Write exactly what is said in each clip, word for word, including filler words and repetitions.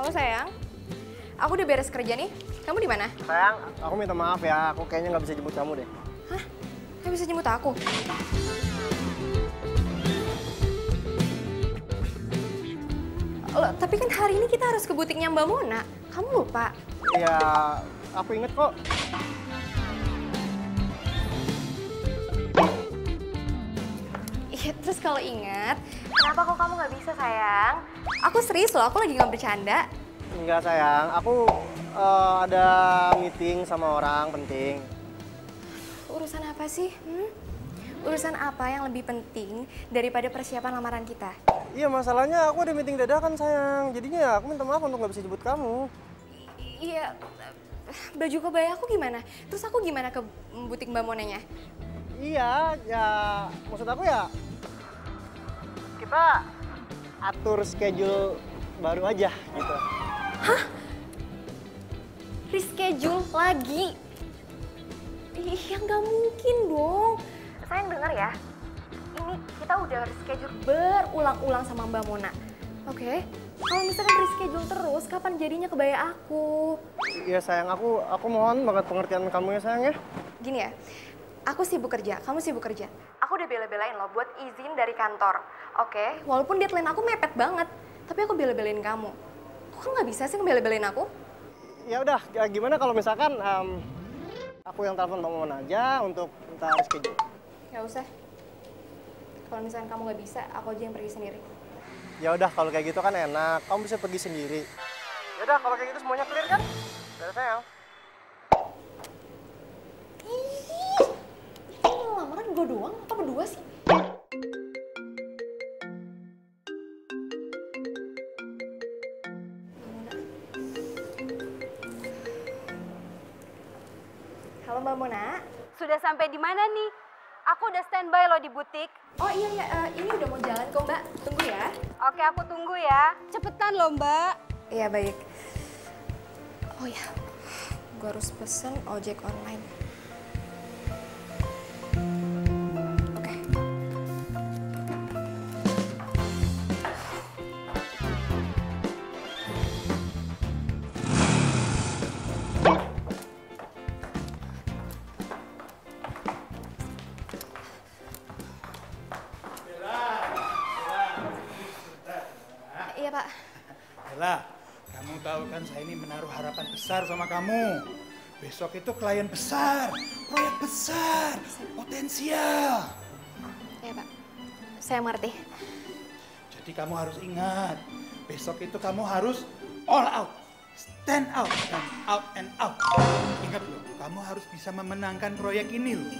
Halo sayang, aku udah beres kerja nih. Kamu di mana? Sayang, aku minta maaf ya. Aku kayaknya nggak bisa jemput kamu deh. Hah? Nggak bisa jemput aku? Loh, tapi kan hari ini kita harus ke butiknya Mbak Mona. Kamu lupa? Ya, aku inget kok. Iya, terus kalau ingat, kenapa kok kamu nggak bisa sayang? Aku serius loh, aku lagi nggak bercanda. Enggak sayang, aku uh, ada meeting sama orang penting. Urusan apa sih? Hmm? Urusan apa yang lebih penting daripada persiapan lamaran kita? Iya, masalahnya aku ada meeting dadakan sayang. Jadinya ya aku minta maaf untuk nggak bisa jemput kamu. I iya, baju kebaya aku gimana? Terus aku gimana ke butik Mbak Monanya? Iya, ya maksud aku ya kita atur schedule baru aja gitu. Hah? Reschedule lagi? Iya nggak mungkin dong. Sayang dengar ya, ini kita udah reschedule berulang-ulang sama Mbak Mona. Oke? Okay? Kalau misalkan reschedule terus, kapan jadinya kebaya aku? Iya sayang, aku aku mohon banget pengertian kamu ya sayang ya. Gini ya, aku sibuk kerja, kamu sibuk kerja. Aku udah bela-belain loh buat izin dari kantor. Oke, okay? Walaupun deadline aku mepet banget, tapi aku bela-belain kamu. Kok kan nggak bisa sih ngebela-belain aku? Ya udah, gimana kalau misalkan um, aku yang telepon Bang Mona aja untuk minta reschedule? Nggak usah. Kalau misalkan kamu nggak bisa, aku aja yang pergi sendiri. Ya udah, kalau kayak gitu kan enak. Kamu bisa pergi sendiri. Ya udah, kalau kayak gitu semuanya clear kan? Udah sayang. Ih, ini lamaran gue doang apa berdua sih? Halo Mbak Mona. Sudah sampai di mana nih? Aku udah standby loh di butik. Oh iya iya, uh, ini udah mau jalan kok Mbak. Tunggu ya. Oke, aku tunggu ya. Cepetan loh Mbak. Iya baik. Oh ya, gue harus pesen ojek online. Oke. Iya Pak. Bella, kamu tahu kan saya ini menaruh harapan besar sama kamu. Besok itu klien besar, proyek besar, potensial. Iya Pak, saya mengerti. Jadi kamu harus ingat, besok itu kamu harus all out, stand out, dan out and out. Ingat loh, kamu harus bisa memenangkan proyek ini loh.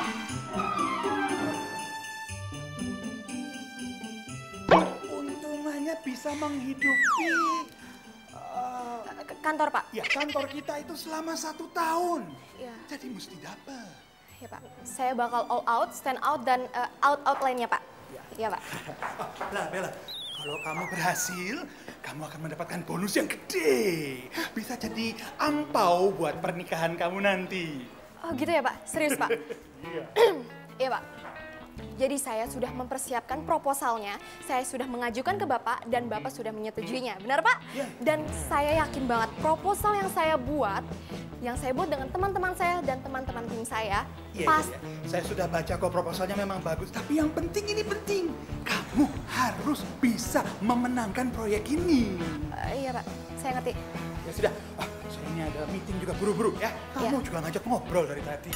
Untungannya bisa menghidupi uh, Kantor Pak. ya kantor kita itu selama satu tahun. Iya. Jadi mesti dapat. Iya Pak, saya bakal all out, stand out, dan uh, out-out lainnya Pak. Iya Pak. Nah Bella, kalau kamu berhasil, kamu akan mendapatkan bonus yang gede. Bisa jadi angpau buat pernikahan kamu nanti. Oh gitu ya Pak, serius Pak? Iya. Iya Pak. Jadi saya sudah mempersiapkan proposalnya, saya sudah mengajukan ke Bapak, dan Bapak sudah menyetujuinya. Benar Pak? Iya. Dan saya yakin banget proposal yang saya buat, yang saya buat dengan teman-teman saya dan teman-teman tim saya, Iya, pas... iya, iya. Saya sudah baca kok proposalnya memang bagus. Tapi yang penting ini penting. Kamu harus bisa memenangkan proyek ini. Uh, iya Pak, saya ngerti. Ya sudah, ah, saya ini ada meeting juga buru-buru ya. Kamu Iya. juga ngajak ngobrol dari tadi.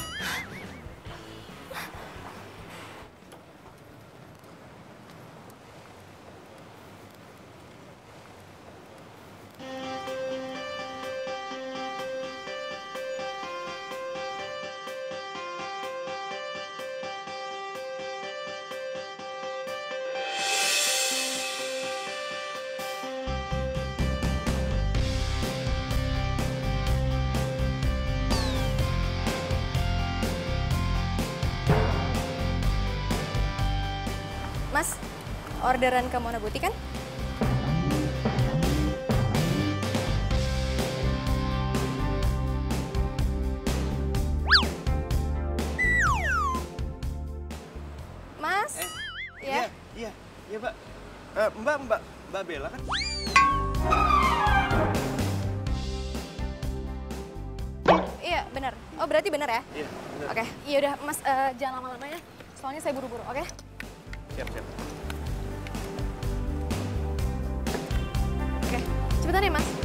Mas, orderan ke Mona Butik kan? Mas? Eh, ya? Iya, iya, iya Mbak. Eh, Mbak, Mbak, Mbak Bella kan? Oh, berarti bener ya? Iya, bener. Oke, iya udah Mas eh, jangan lama-lama ya. Soalnya saya buru-buru, oke? Siap, siap. Oke, cepetan ya Mas.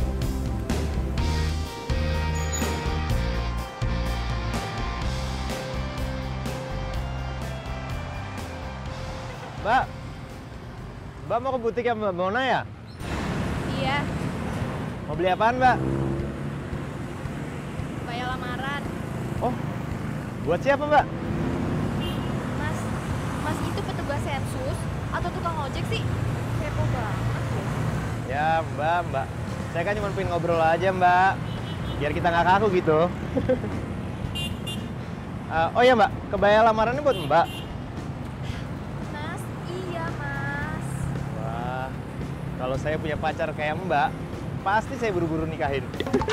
Mbak, Mbak mau ke butik ya Mbak Mona ya? Iya, Mau beli apaan Mbak? bayar lamaran. Oh, buat siapa Mbak? Mas, Mas itu petugas sensus atau tukang ojek sih? Kepo banget deh. Ya Mbak, Mbak. Saya kan cuma pengen ngobrol aja Mbak. Biar kita nggak kaku gitu. Uh, oh ya Mbak, kebaya lamarannya buat Mbak. Mas, iya Mas. Wah, kalau saya punya pacar kayak Mbak, pasti saya buru-buru nikahin.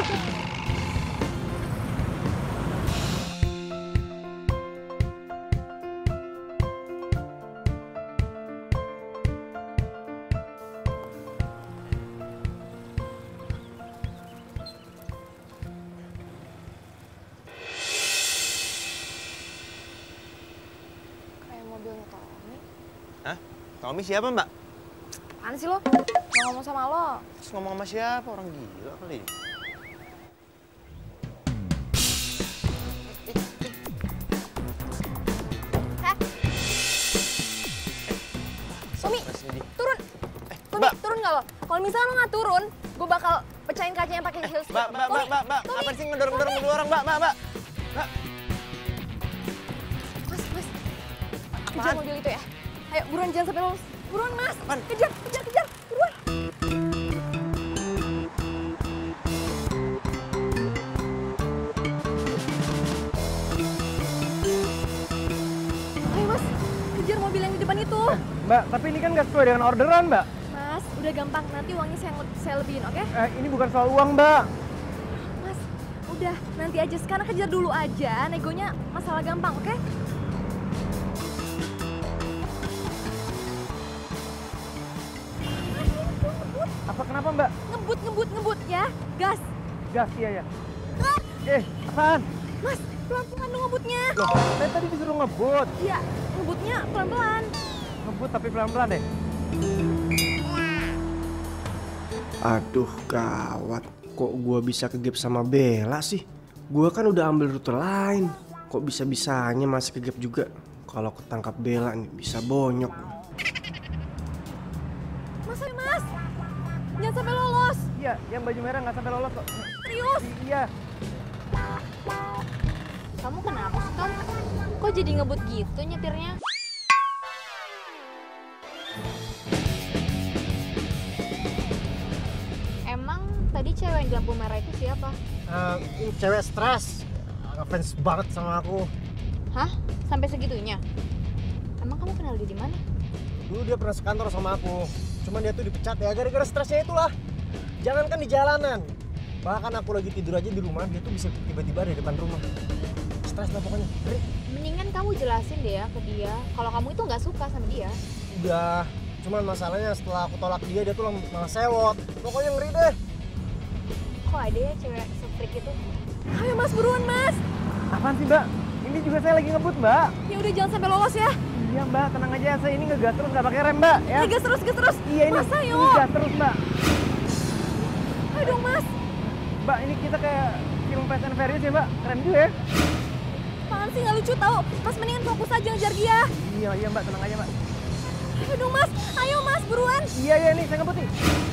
Kayak mobilnya Tommy. Hah? Tommy siapa Mbak? Apaan sih lo? Mau ngomong sama lo? Terus ngomong sama siapa? Orang gila kali. Hah? Tommy, Mas Nidi. turun. Eh, Tommy, Mbak. turun nggak lo? Kalau misalnya lo nggak turun, gue bakal pecahin kacanya pakai heels. Mbak, Mbak, Mbak, Mbak, Mbak. Tommy, Apa sih ngedorong-dorong Tommy. kedua orang, Mbak, Mbak, Mbak? Mbak. Mas, mas. Kejar Apaan? mobil itu ya. Ayo, buruan jangan sampai lolos. Buruan, Mas. Apaan? Kejar, kejar, kejar. Buruan. Ayo, Mas. Kejar mobil yang di depan itu. Mbak, tapi ini kan nggak sesuai dengan orderan, Mbak. Mas, udah gampang. Nanti uangnya saya, saya lebihin, oke? Eh, ini bukan soal uang, Mbak. Mas, udah. Nanti aja. Sekarang kejar dulu aja. Negonya masalah gampang, oke? Apa kenapa, Mbak? Ngebut, ngebut, ngebut ya. Gas. Gas, iya ya. Eh, apaan? Mas, pelan-pelan dong ngebutnya. Loh, saya tadi disuruh ngebut. Iya, ngebutnya pelan-pelan. Ngebut tapi pelan-pelan deh. Aduh, gawat. Kok gua bisa kegep sama Bella sih? Gua kan udah ambil rute lain. Kok bisa-bisanya masih kegep juga? Kalau ketangkap Bella nih bisa bonyok. Mas, ayo, Mas. Jangan sampai lolos. Iya, yang baju merah nggak sampai lolos kok. Serius. Iya. Kamu kenapa sih, Tom? Kok jadi ngebut gitu nyetirnya? Emang tadi cewek yang di lampu merah itu siapa? Uh, ini cewek stres. Ngefans banget sama aku. Hah? Sampai segitunya? Emang kamu kenal dia di mana? Dulu dia pernah sekantor sama aku. Cuman dia tuh dipecat ya gara-gara stresnya itulah. Jangankan di jalanan. Bahkan aku lagi tidur aja di rumah, dia tuh bisa tiba-tiba di depan rumah. Stres lah pokoknya. Ngeri. Mendingan kamu jelasin deh ya ke dia kalau kamu itu nggak suka sama dia. Udah. Cuman masalahnya setelah aku tolak dia, dia tuh malah sewot. Pokoknya ngeri deh. Kok ada ya cewek se-freak itu? Ayo, Mas, buruan, Mas. Apaan sih, Mbak? Ini juga saya lagi ngebut, Mbak. Ya udah jangan sampai lolos ya. Iya, Mbak. Tenang aja. Saya ini ngegas terus, nggak pakai rem, Mbak. Ya. Ya, gas terus, gas terus. Iya, ini. Mas, ayo. Ini gas terus, Mbak. Ayo dong, Mas. Mbak, ini kita kayak film Fast and Furious ya, Mbak. Keren juga ya. Apaan sih, nggak lucu tau. Mas, mendingan fokus aja ngejar dia. Iya, iya, Mbak. Tenang aja, Mbak. Ayo dong, Mas. Ayo, Mas, buruan. Iya, iya, nih. Saya ngebut nih.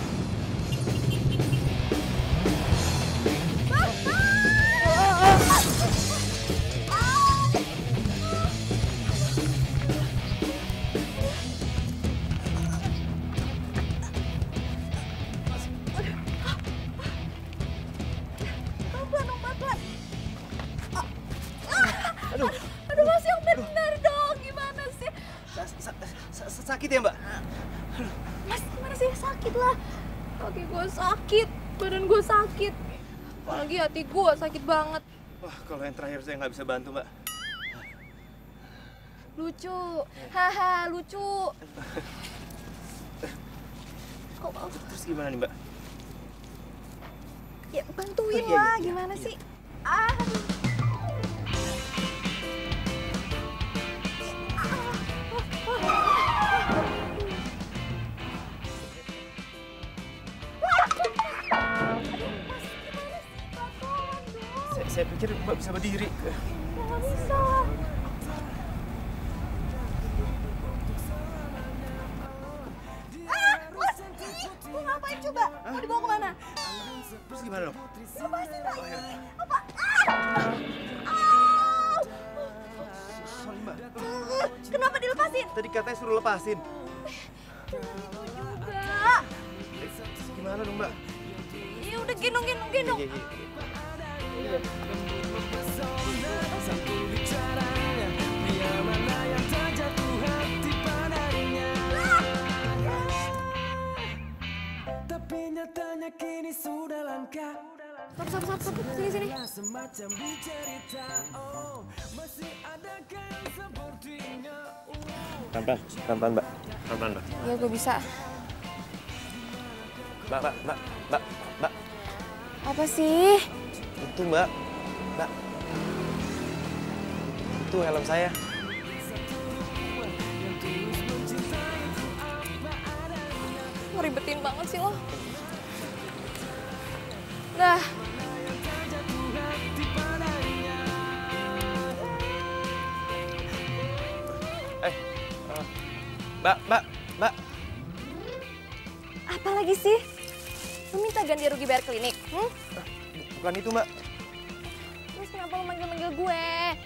Pelan-pelan dong, pelan-pelan. Aduh. Aduh, Mas, yang benar dong. Gimana sih? Sa- sa- sa- sakit ya, Mbak? Mas, gimana sih? Sakit lah. Kaki gue sakit. Badan gue sakit. Apalagi hati gue sakit banget. Wah, kalau yang terakhir saya nggak bisa bantu, Mbak. Lucu. Haha, lucu. Kok oh, Terus gimana nih, Mbak? ya bantuin Oh, iya, lah. iya, Gimana iya. sih? Ah, aduh. Saya pikir Mbak bisa berdiri. Nggak bisa. Ah, Mas, ih, mau ngapain coba? Mau dibawa kemana? Terus gimana dong? Lepasin Pak, ih, apa? Ah! Au! Sorry Mbak. Uh, Kenapa dilepasin? Tadi katanya suruh lepasin. Itu juga. Gimana dong Mbak? Ya udah gendong, gendong, gendong. Iya, iya, iya. Tapi nyatanya kini sudah langka. Stop, stop, stop, stop. Sini, sini. Semacam dicerita, oh masih adakah yang sepertinya? Pelan-pelan, pelan-pelan Mbak. Pelan-pelan Mbak. Ya gue bisa. Mbak, Mbak, Mbak, Mbak, Mbak. Apa sih? Itu Mbak. Mbak. Itu helm saya. Ngeribetin banget sih lo. Dah. Eh, uh, Mbak, Mbak, Mbak. Apa lagi sih? Lo minta ganti rugi bayar klinik? Hmm? Bukan itu Mbak. Terus kenapa lo manggil-manggil gue?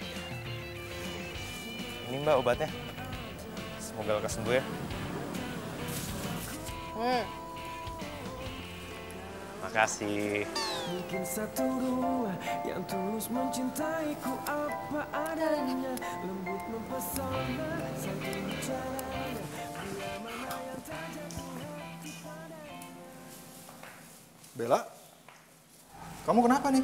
Ini Mbak obatnya. Semoga lekas sembuh ya. Hmm. Makasih. Mungkin satu dua yang tulus mencintaiku apa adanya, lembut mempesona saking caranya, dia mana yang tak jatuh hati padanya. Bella, kamu kenapa nih?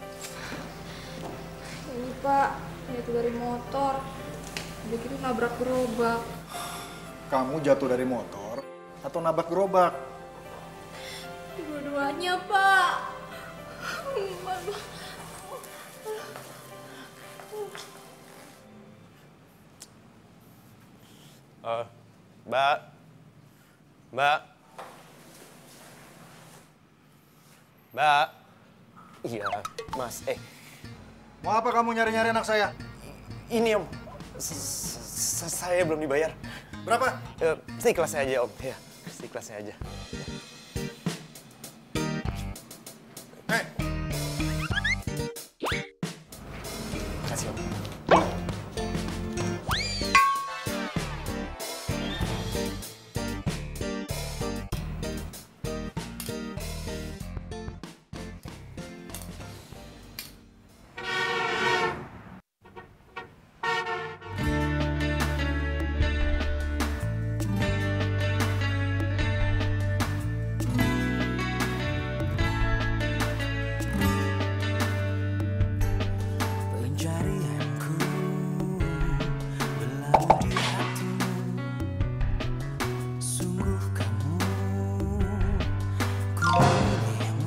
Ini Pak, jatuh dari motor. Udah gitu nabrak gerobak. Kamu jatuh dari motor atau nabrak gerobak? Dua-duanya, Pak. Aduh. Uh, Mbak. Mbak. Mbak. Iya, Mas. Eh, Mau apa kamu nyari-nyari anak saya? ini Om. S- s- Saya belum dibayar. Berapa? Uh, seikhlasnya aja Om. Ya, seikhlasnya aja. Eh, Makasih Om. Pencarianku berlabuh di hatimu. Sungguh kamu ku memilihmu,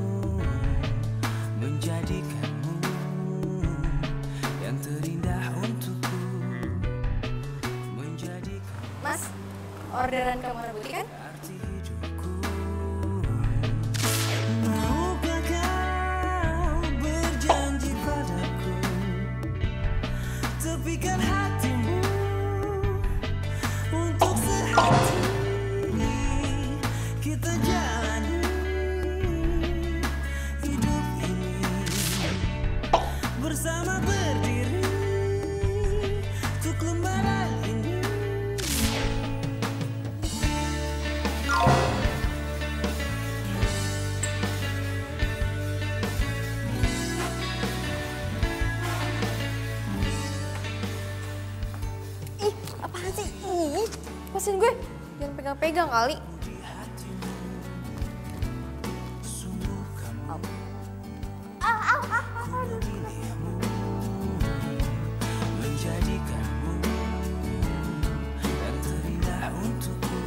menjadikanmu yang terindah untukku, menjadikan Mas, orderan kamu rebuti kan? arti hidupku. Maukah kau berjanji padaku, tepikan hatimu untuk sehati kita jalani hidup ini bersama, berdiri untuk lembaran ini. Ih, apaan sih? Ih, lepasin gue. Jangan pegang-pegang kali. Ah, ah, ah, ah, aduh. Menjadikanmu yang terindah untukku,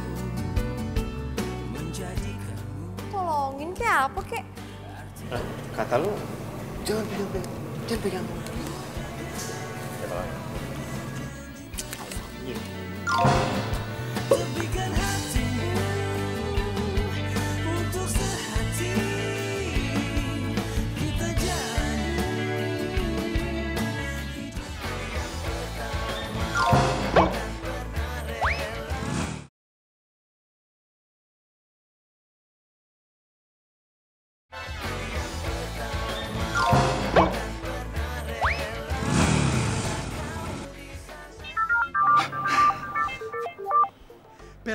menjadikanmu. Tolongin kayak apa kek? Kata lu, jangan pegang, jangan pegang. Tepikan hatimu untuk sehati kita jalani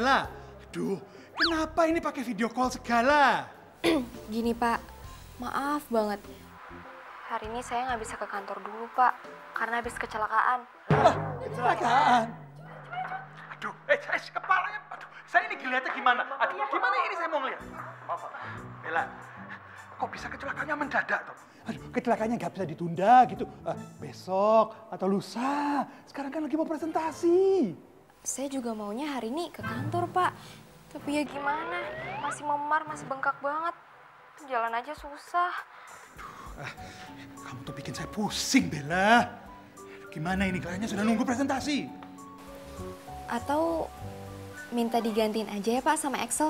Bella. Aduh, kenapa ini pakai video call segala? Gini Pak, maaf banget. Hari ini saya nggak bisa ke kantor dulu Pak, karena habis kecelakaan. Kecelakaan? Aduh, eh, eh kepalanya, aduh, saya ini ngeliatnya gimana? Aduh, gimana ini saya mau ngeliat? Maaf, Bella, kok bisa kecelakaannya mendadak toh? Aduh, kecelakaannya nggak bisa ditunda gitu. Uh, besok atau lusa. Sekarang kan lagi mau presentasi. Saya juga maunya hari ini ke kantor Pak. Tapi ya gimana, masih memar, masih bengkak banget. Jalan aja susah. Ah, kamu tuh bikin saya pusing, Bella. Gimana ini, kliennya sudah nunggu presentasi? Atau minta digantiin aja ya Pak sama Excel?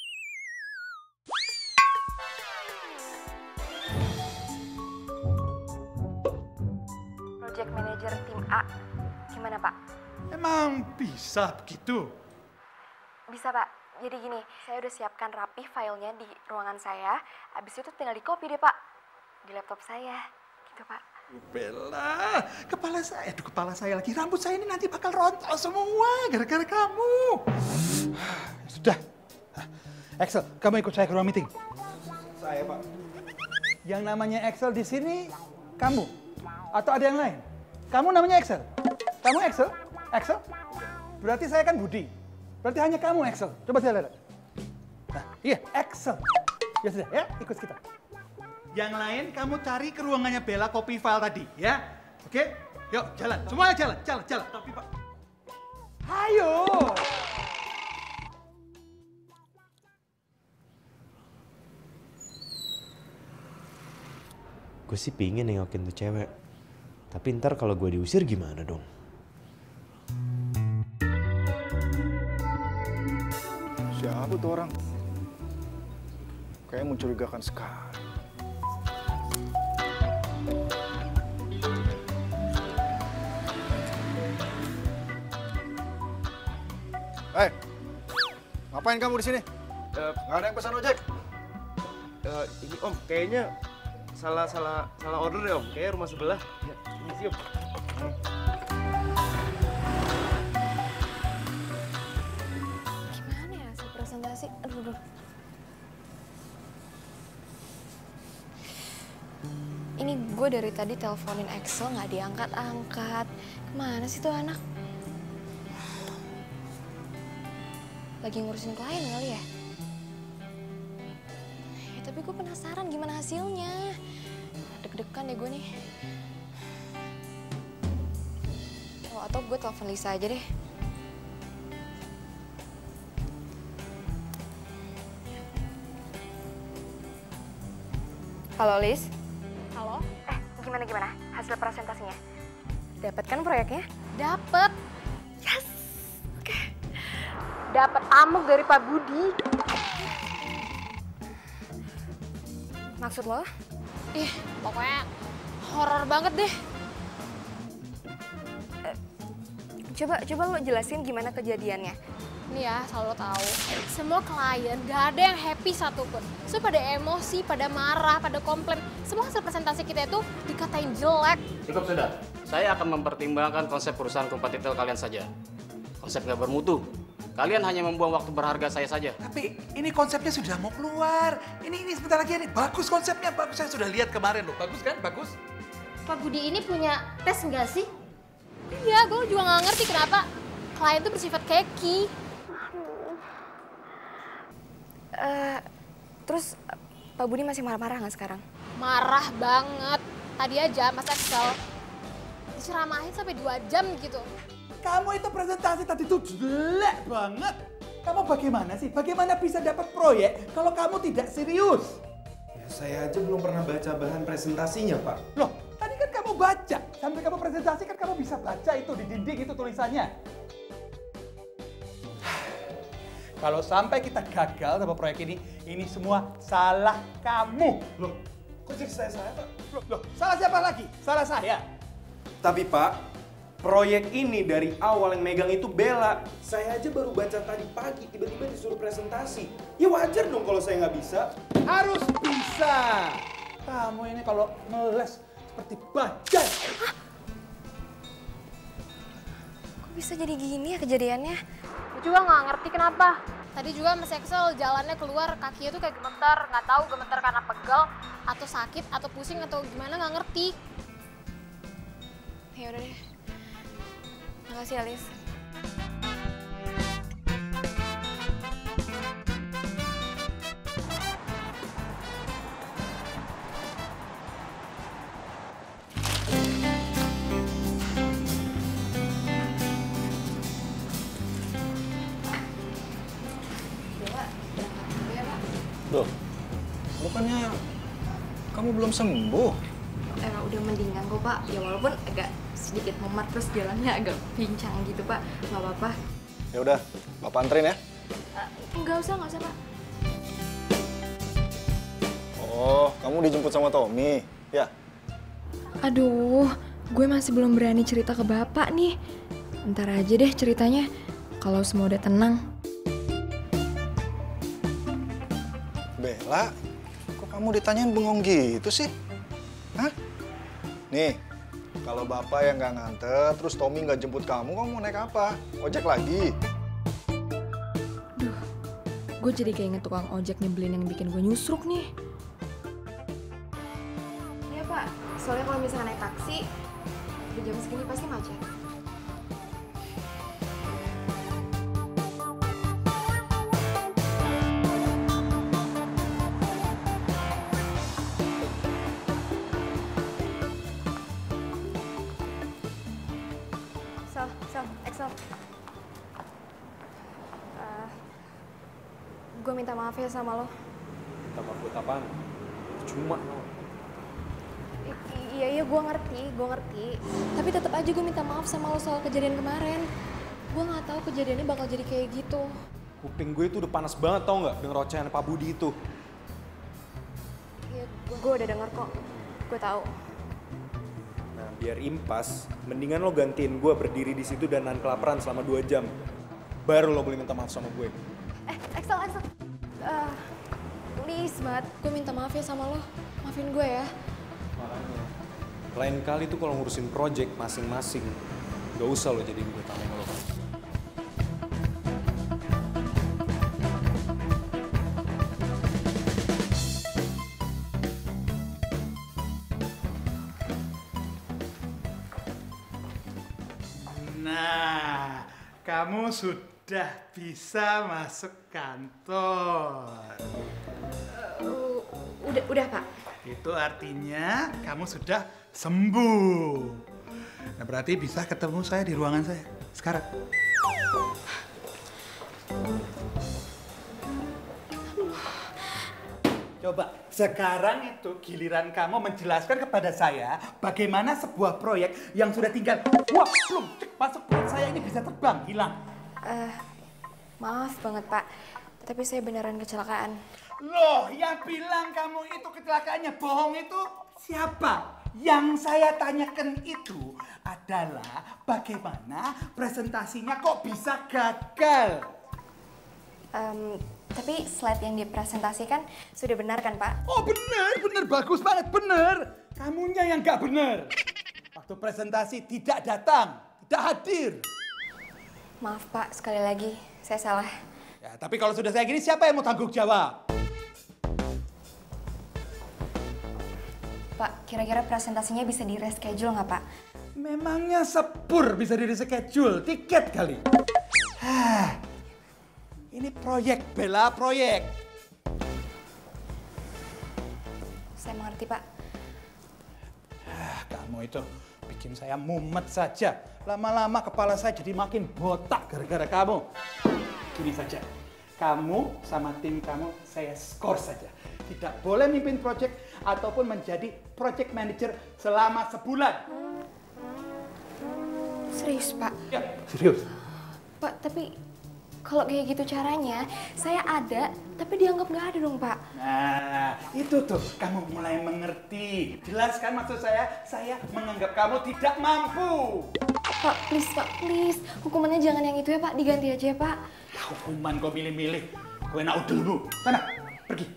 Project Manager tim A, gimana Pak? Emang bisa begitu? Bisa Pak, jadi gini, saya udah siapkan rapi filenya di ruangan saya. Habis itu tinggal di copy deh Pak, di laptop saya, gitu Pak. Bella, kepala saya, aduh kepala saya lagi, rambut saya ini nanti bakal rontok semua gara-gara kamu. Sudah, Excel, kamu ikut saya ke ruang meeting. Saya, Pak. Yang namanya Excel di sini, kamu? Atau ada yang lain? Kamu namanya Excel? Kamu Excel? Excel? Berarti saya kan Budi. Berarti hanya kamu Excel. Coba saya lihat. Nah, iya, Excel. Ya sudah, ya, ikut kita. Yang lain kamu cari ke ruangannya Bella copy file tadi, ya. Oke? Yuk, jalan. Semuanya jalan, jalan, jalan. Tapi, Pak. Ayo! Gue sih pingin nengokin tuh cewek. Tapi ntar kalau gue diusir gimana dong? Siapa tuh orang? Kayaknya mencurigakan sekali. Hei, ngapain kamu di sini? Uh, Nggak ada yang pesan ojek? uh, ini Om, kayaknya salah salah salah order ya Om. Kayaknya rumah sebelah. Ya, ini sih Om. Gimana ya hasil presentasi? Aduh, aduh. Ini gue dari tadi teleponin Excel nggak diangkat-angkat. Kemana sih tuh anak? Lagi ngurusin klien kali ya? Ya tapi gue penasaran gimana hasilnya. Deg-degan deh gue nih. Oh, atau gue telepon Lisa aja deh. Halo Lis. Halo? Eh, gimana gimana hasil presentasinya? Dapat kan proyeknya? Dapet. Yes. Oke. Dapat amuk dari Pak Budi. Maksud lo? Ih, pokoknya horor banget deh. Coba coba lo jelasin gimana kejadiannya. Nih ya, selalu tahu. Semua klien gak ada yang happy satupun. So pada emosi, pada marah, pada komplain. Semua hasil presentasi kita itu dikatain jelek. Cukup sudah. Saya akan mempertimbangkan konsep perusahaan kompetitor kalian saja. Konsep nggak bermutu. Kalian hanya membuang waktu berharga saya saja. Tapi ini konsepnya sudah mau keluar. Ini ini sebentar lagi nih. Bagus konsepnya, bagus. Saya sudah lihat kemarin loh. Bagus kan? Bagus. Pak Budi ini punya tes nggak sih? Iya, gue juga nggak ngerti kenapa klien tuh bersifat keki. Uh, terus Pak Budi masih marah-marah nggak sekarang? Marah banget. Tadi aja Mas Excel diceramahin sampai dua jam gitu. Kamu itu presentasi tadi tuh jelek banget. Kamu bagaimana sih? Bagaimana bisa dapat proyek kalau kamu tidak serius? Ya, saya aja belum pernah baca bahan presentasinya, Pak. Loh, tadi kan kamu baca. Sampai kamu presentasi kan kamu bisa baca itu di dinding itu tulisannya. Kalau sampai kita gagal sama proyek ini, ini semua salah kamu. Loh, kok jadi saya-saya, Pak? Loh, loh, salah siapa lagi? Salah saya. Tapi Pak, proyek ini dari awal yang megang itu Bella. Saya aja baru baca tadi pagi, tiba-tiba disuruh presentasi. Ya wajar dong kalau saya nggak bisa. Harus bisa. Kamu ini kalau ngeles seperti bajai. Kok bisa jadi gini ya kejadiannya? juga nggak ngerti kenapa. Tadi juga Mas Excel jalannya keluar, kakinya tuh kayak gemetar. Nggak tahu gemetar karena pegal, atau sakit, atau pusing, atau gimana nggak ngerti. Ya udah deh. Makasih Alis. Loh, bukannya kamu belum sembuh? Emang udah mendingan kok Pak, ya walaupun agak sedikit memar terus jalannya agak pincang gitu Pak, nggak apa-apa. Ya udah, Bapak anterin ya. Uh, nggak usah, nggak usah Pak. Oh, kamu dijemput sama Tommy, ya? Aduh, gue masih belum berani cerita ke Bapak nih. Ntar aja deh ceritanya, kalau semua udah tenang. Bella, kok kamu ditanyain bengong gitu sih? Hah? Nih, kalau Bapak yang nggak nganter, terus Tommy nggak jemput kamu, kamu mau naik apa? Ojek lagi? Duh, gue jadi kayak inget tukang ojek nyebelin yang bikin gue nyusruk nih. Iya Pak, soalnya kalau misalnya naik taksi, di jam segini pasti macet. Excel, Excel, Excel. Uh, gue minta maaf ya sama lo. Minta maaf buat apaan? Cuma I- iya, iya gue ngerti, gue ngerti. Tapi tetap aja gue minta maaf sama lo soal kejadian kemarin. Gue nggak tahu kejadiannya bakal jadi kayak gitu. kuping gue itu udah panas banget tau nggak denger ocehan Pak Budi itu. Iya, gue udah denger kok. Gue tahu. Nah, biar impas, mendingan lo gantiin gue berdiri di situ dan nahan kelaparan selama dua jam. Baru lo boleh minta maaf sama gue. Eh, Excel, Excel. Uh, please banget, gue minta maaf ya sama lo. Maafin gue ya. Makanya, lain kali tuh kalau ngurusin project masing-masing, gak usah lo jadiin gue tameng lo. Nah, kamu sudah bisa masuk kantor. Uh, udah, udah Pak. Itu artinya kamu sudah sembuh. Nah, berarti bisa ketemu saya di ruangan saya sekarang. Coba, sekarang itu giliran kamu menjelaskan kepada saya bagaimana sebuah proyek yang sudah tinggal wah, belum cek masuk perut saya ini bisa terbang, hilang. Uh, maaf banget Pak, tapi saya beneran kecelakaan. Loh, yang bilang kamu itu kecelakaannya bohong itu siapa? Yang saya tanyakan itu adalah bagaimana presentasinya kok bisa gagal? Um, tapi slide yang dipresentasikan sudah benar kan Pak? Oh benar, benar, bagus banget, benar. Kamunya yang gak benar. Waktu presentasi tidak datang, tidak hadir. Maaf Pak, sekali lagi saya salah. Ya, tapi kalau sudah saya gini siapa yang mau tanggung jawab? Pak, kira-kira presentasinya bisa di-reschedule nggak Pak? Memangnya sepur bisa di-reschedule, tiket kali. Hah, ini proyek, Bella, proyek. Saya mengerti Pak. Ah, kamu itu bikin saya mumet saja. Lama-lama kepala saya jadi makin botak gara-gara kamu. Gini saja, kamu sama tim kamu saya skor saja. Tidak boleh mimpin proyek ataupun menjadi project manager selama sebulan. Serius Pak? Ya, serius. Pak, tapi kalau kayak gitu caranya, saya ada, tapi dianggap nggak ada dong Pak. Nah, itu tuh kamu mulai mengerti. Jelaskan maksud saya, saya menganggap kamu tidak mampu. Pak, please Pak, please. Hukumannya jangan yang itu ya Pak, diganti aja ya Pak. Hukuman kau milih-milih. Kau enak dulu. Sana, pergi.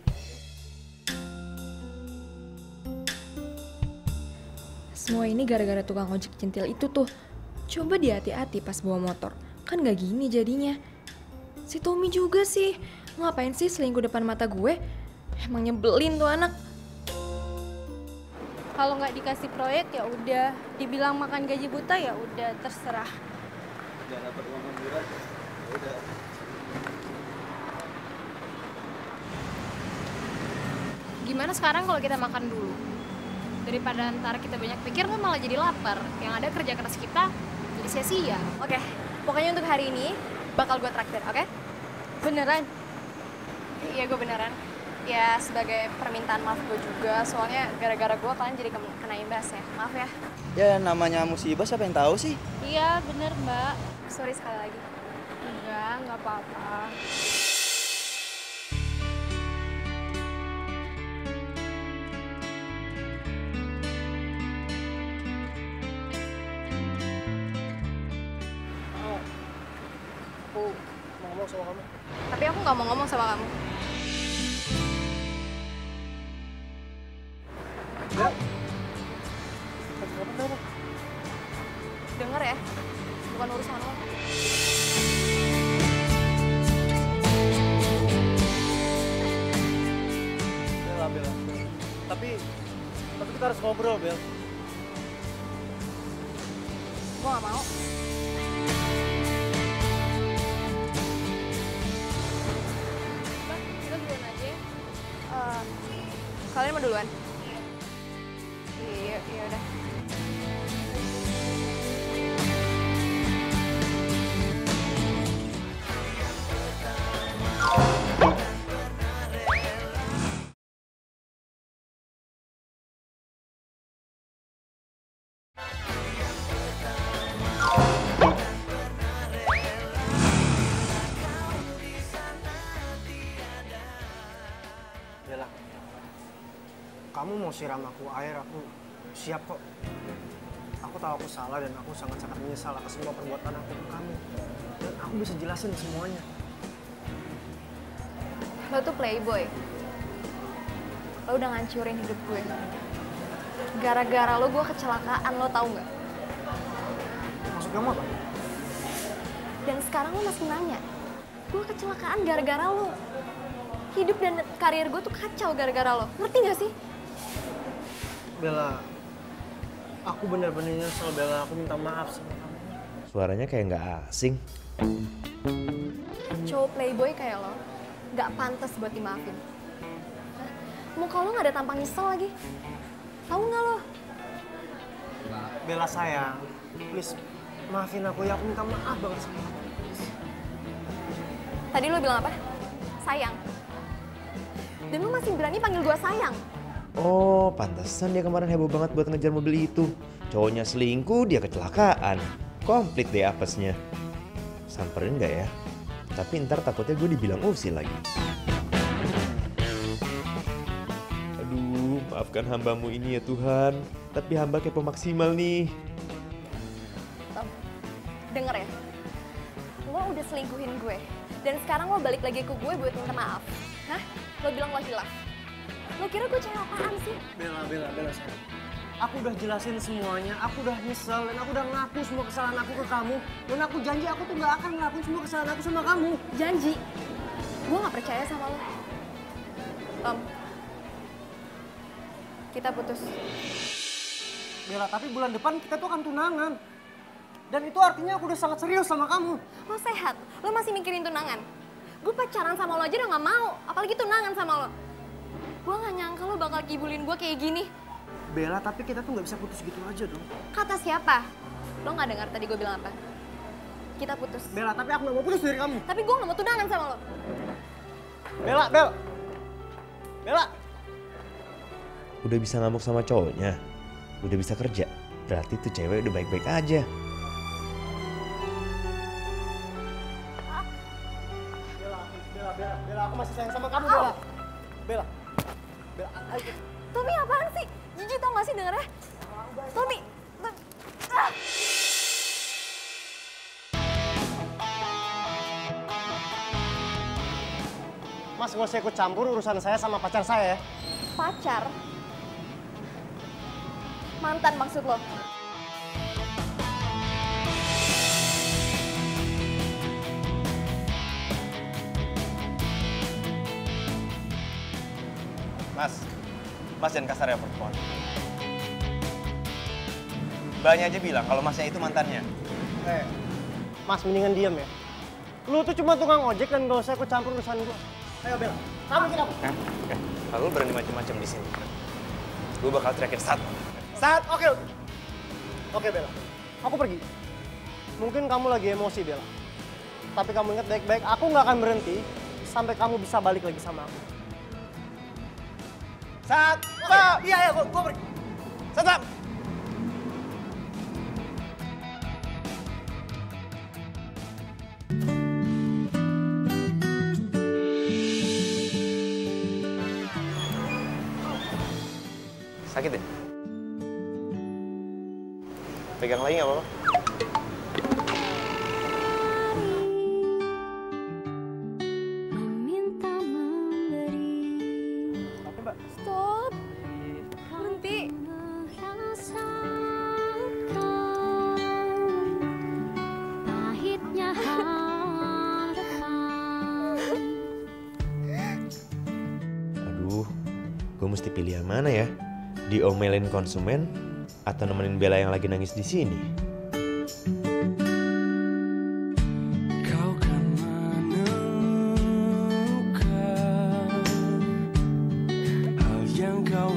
Semua ini gara-gara tukang ojek centil itu tuh. Coba dia hati-hati pas bawa motor. Kan gak gini jadinya. Si Tommy juga sih. Ngapain sih selingkuh depan mata gue? Emang nyebelin tuh anak. Kalau nggak dikasih proyek ya udah, dibilang makan gaji buta ya udah terserah. Jangan dapat uang murah. Udah. Gimana sekarang kalau kita makan dulu? Daripada ntar kita banyak pikir kan malah jadi lapar. Yang ada kerja keras kita jadi sia-sia. Oke, pokoknya untuk hari ini bakal gue traktir, oke? Beneran? Iya, gue beneran. Ya, sebagai permintaan maaf gue juga, soalnya gara-gara gue kalian jadi kena imbas ya. Maaf ya. Ya namanya musibah siapa yang tahu sih? Iya bener mbak. Sorry sekali lagi. Enggak, nggak apa-apa. Aku mau ngomong sama kamu. Tapi aku nggak mau ngomong sama kamu. Bel. Kamu kenapa? Dengar ya, bukan urusan lo. Bella, Bella. Tapi, tapi kita harus ngobrol, Bel. Gue nggak mau. Mbak, kita duluan aja ya. Eh, kalian mau duluan? Iya, iya udah. Bella, kamu mau siram aku air, aku siap kok. Aku tahu aku salah dan aku sangat-sangat menyesal atas semua perbuatan aku ke kamu. Dan aku bisa jelasin semuanya. Lo tuh playboy. Lo udah ngancurin hidup gue. Gara-gara lo gue kecelakaan, lo tau nggak? Maksud kamu apa? Dan sekarang lo masih nanya. Gue kecelakaan gara-gara lo. Hidup dan karir gue tuh kacau gara-gara lo. Ngerti gak sih? Bella, aku bener-bener nyesel, Bella. Aku minta maaf sama kamu. Suaranya kayak nggak asing. Cowok playboy kayak lo gak pantas buat dimaafin. Hah? Muka lo gak ada tampang nyesel lagi. Tahu nggak lo? Bella sayang, please maafin aku ya. Aku minta maaf banget sama kamu. Tadi lo bilang apa? Sayang. Dan lo masih berani panggil gue sayang. Oh, pantesan dia kemarin heboh banget buat ngejar mobil itu. Cowoknya selingkuh, dia kecelakaan. Komplit deh apesnya. Samperin nggak ya? Tapi ntar takutnya gue dibilang usil lagi. Aduh, maafkan hambamu ini ya Tuhan. Tapi hamba kepo maksimal nih. Tom, denger ya. Lo udah selingkuhin gue. Dan sekarang lo balik lagi ke gue buat minta maaf. Hah? Lo bilang lo hilaf. Lo kira gue cewek apaan sih? Bella, Bella, Bella sayang. Aku udah jelasin semuanya, aku udah nyesel dan aku udah ngaku semua kesalahan aku ke kamu. Dan aku janji aku tuh gak akan ngelakuin semua kesalahan aku sama kamu. Janji? Gue gak percaya sama lo. Tom, kita putus. Bella, tapi bulan depan kita tuh akan tunangan. Dan itu artinya aku udah sangat serius sama kamu. Lo sehat? Lo masih mikirin tunangan? Gue pacaran sama lo aja udah gak mau, apalagi tunangan sama lo. Gue gak nyangka lo bakal kibulin gue kayak gini. Bella, tapi kita tuh gak bisa putus gitu aja dong. Kata siapa? Lo gak dengar tadi gue bilang apa? Kita putus. Bella, tapi aku gak mau putus dari kamu. Tapi gue gak mau tunangan sama lo. Bella, Bella. Bella. Udah bisa ngamuk sama cowoknya. Udah bisa kerja. Berarti tuh cewek udah baik-baik aja. Bella, Bella, Bella, Bella, aku masih sayang sama kamu, Bella. Bella. Bella, ayo. Tommy apaan sih? Jijik tau gak sih dengernya? Tommy. Ah. Mas, gak usah ikut campur urusan saya sama pacar saya ya. Pacar? Mantan maksud lo? Mas, Mas jangan kasar ya perempuan. Mbaknya aja bilang kalau Masnya itu mantannya. Eh, Mas mendingan diam ya. Lu tuh cuma tukang ojek dan gak usah ikut campur urusan gua. Ayo Bella, kamu ikut aku. Hah? Oke, kalau lu berani macam-macam di sini, gue bakal teriakin saat. Saat, oke. Oke Bella, aku pergi. Mungkin kamu lagi emosi Bella. Tapi kamu ingat baik-baik, aku nggak akan berhenti sampai kamu bisa balik lagi sama aku. Saat, Stop! Iya, iya, gua, gua pergi. Stop! Sakit ya? Pegang lagi nggak apa-apa? Stop. Berhenti. Aduh, gue mesti pilih yang mana ya? Diomelin konsumen atau nemenin Bella yang lagi nangis di sini? Kau kan menemukan hal yang kau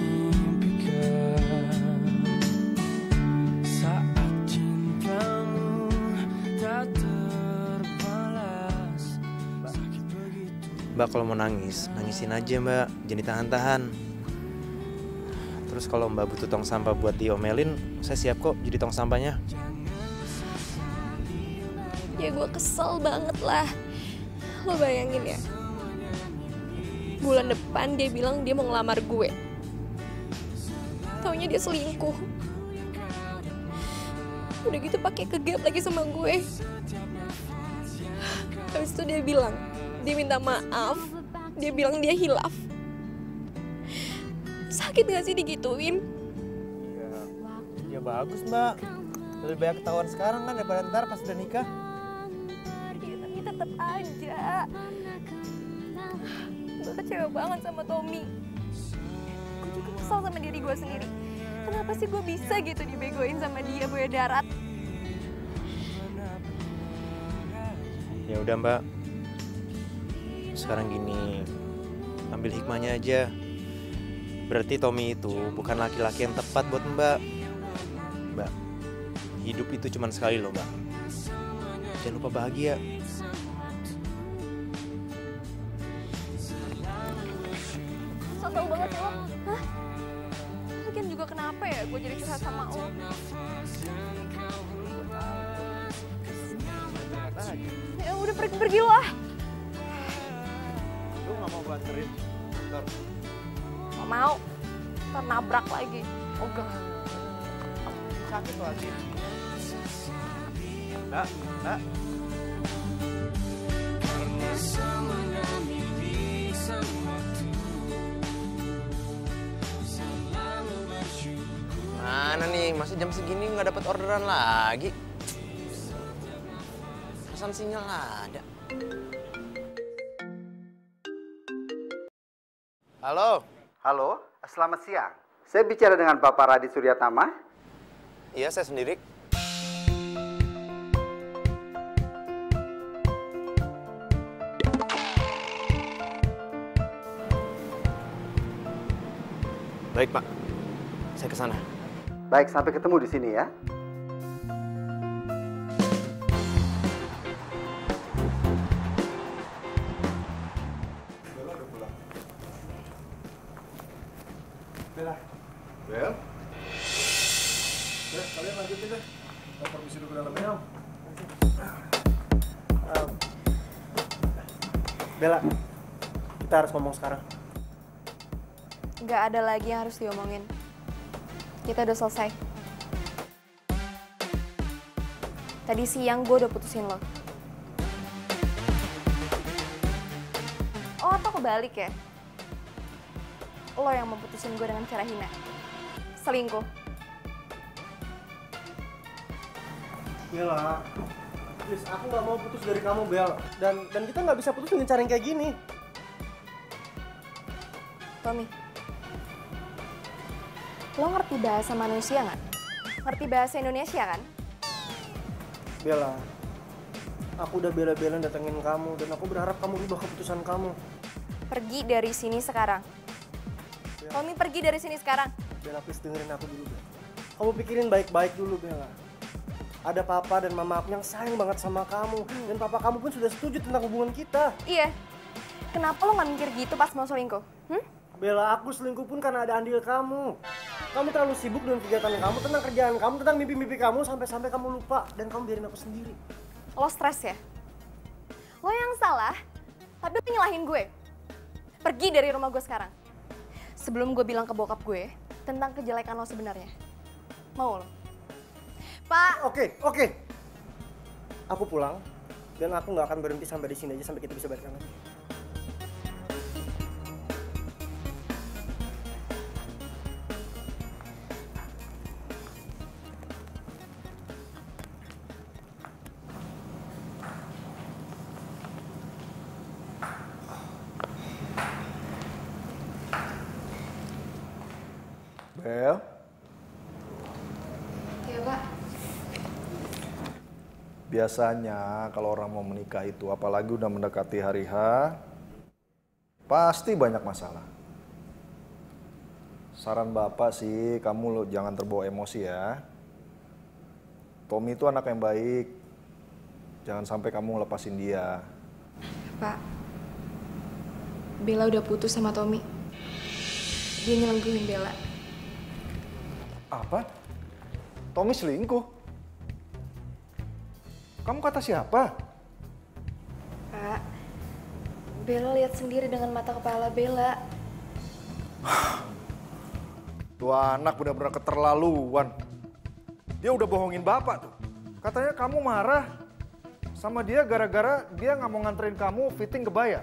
impikan saat cintamu tak terbalas. Sakit begitu. Mbak kalau mau nangis, nangisin aja Mbak, jangan ditahan-tahan. Terus kalau Mbak butuh tong sampah buat diomelin, saya siap kok jadi tong sampahnya. Ya gue kesel banget lah. Lo bayangin ya. Bulan depan dia bilang dia mau ngelamar gue. Taunya dia selingkuh. Udah gitu pakai kegap lagi sama gue. Habis itu dia bilang, dia minta maaf. Dia bilang dia hilaf. Sakit gak sih digituin? Ya, ya bagus Mbak. Lebih banyak ketahuan sekarang kan daripada ntar pas udah nikah. Ya, tapi tetap aja. Gue kecewa banget sama Tommy. Gue juga kesal sama diri gue sendiri. Kenapa sih gue bisa gitu dibegoin sama dia, buaya darat? Ya udah Mbak, sekarang gini, ambil hikmahnya aja. Berarti Tommy itu bukan laki-laki yang tepat buat Mbak. Mbak, hidup itu cuma sekali loh Mbak. Jangan lupa bahagia. So tau banget ya lo. Hah? Lagian juga kenapa ya gue jadi curhat sama lo? Ya udah pergi-pergi lo ah. Lu gak mau gue anterin? Ntar. Gak mau. Ntar nabrak lagi. Ogah. Sakit lagi. Mbak, Mbak. Karena semuanya milik sang waktu. Selalu bersyukur. Mana nih, masih jam segini nggak dapat orderan lagi? Pesan sinyal ada. Halo. Halo, selamat siang. Saya bicara dengan Bapak Radi Suryatama. Iya, saya sendiri. Baik, Pak. Saya ke sana. Baik, sampai ketemu di sini ya. Bella. Bel? Ya, kalian lanjutin deh. Kita permisi dulu ke dalam ya. Um, Bella, kita harus ngomong sekarang. Gak ada lagi yang harus diomongin. Kita udah selesai. Tadi siang gue udah putusin lo. Oh, atau kebalik ya? Lo yang memutusin gue dengan cara hina. Selingkuh. Bella, please, aku nggak mau putus dari kamu, Bel. Dan dan kita nggak bisa putus dengan cara yang kayak gini. Tommy, lo ngerti bahasa manusia nggak? Ngerti bahasa Indonesia kan? Bella, aku udah bela-belain datengin kamu dan aku berharap kamu ubah keputusan kamu. Pergi dari sini sekarang. Bella. Tommy, pergi dari sini sekarang. Bella, please dengerin aku dulu, Bella. Kamu pikirin baik-baik dulu, Bella. Ada papa dan mama aku yang sayang banget sama kamu. Dan papa kamu pun sudah setuju tentang hubungan kita. Iya. Kenapa lo nggak mikir gitu pas mau selingkuh? Hmm? Bella, aku selingkuh pun karena ada andil kamu. Kamu terlalu sibuk dengan kegiatan kamu, tentang kerjaan kamu, tentang mimpi-mimpi kamu, sampai-sampai kamu lupa. Dan kamu biarin aku sendiri. Lo stres ya? Lo yang salah, tapi lo nyalahin gue. Pergi dari rumah gue sekarang. Sebelum gue bilang ke bokap gue tentang kejelekan lo sebenarnya. Mau lo? Pak! Oke, oke. Aku pulang, dan aku nggak akan berhenti sampai di sini aja sampai kita bisa balikan lagi. Bel, Iya, Pak. biasanya kalau orang mau menikah itu, apalagi udah mendekati hari H, pasti banyak masalah. Saran Bapak sih, kamu lo jangan terbawa emosi ya. Tommy itu anak yang baik. Jangan sampai kamu lepasin dia. Pak, Bella udah putus sama Tommy. Dia nyelengguhin Bella. Apa? Tommy selingkuh? Kamu kata siapa? Pak, Bella lihat sendiri dengan mata kepala Bella. Tuh anak benar-benar keterlaluan. Dia udah bohongin Bapak tuh. Katanya kamu marah sama dia gara-gara dia nggak mau nganterin kamu fitting kebaya.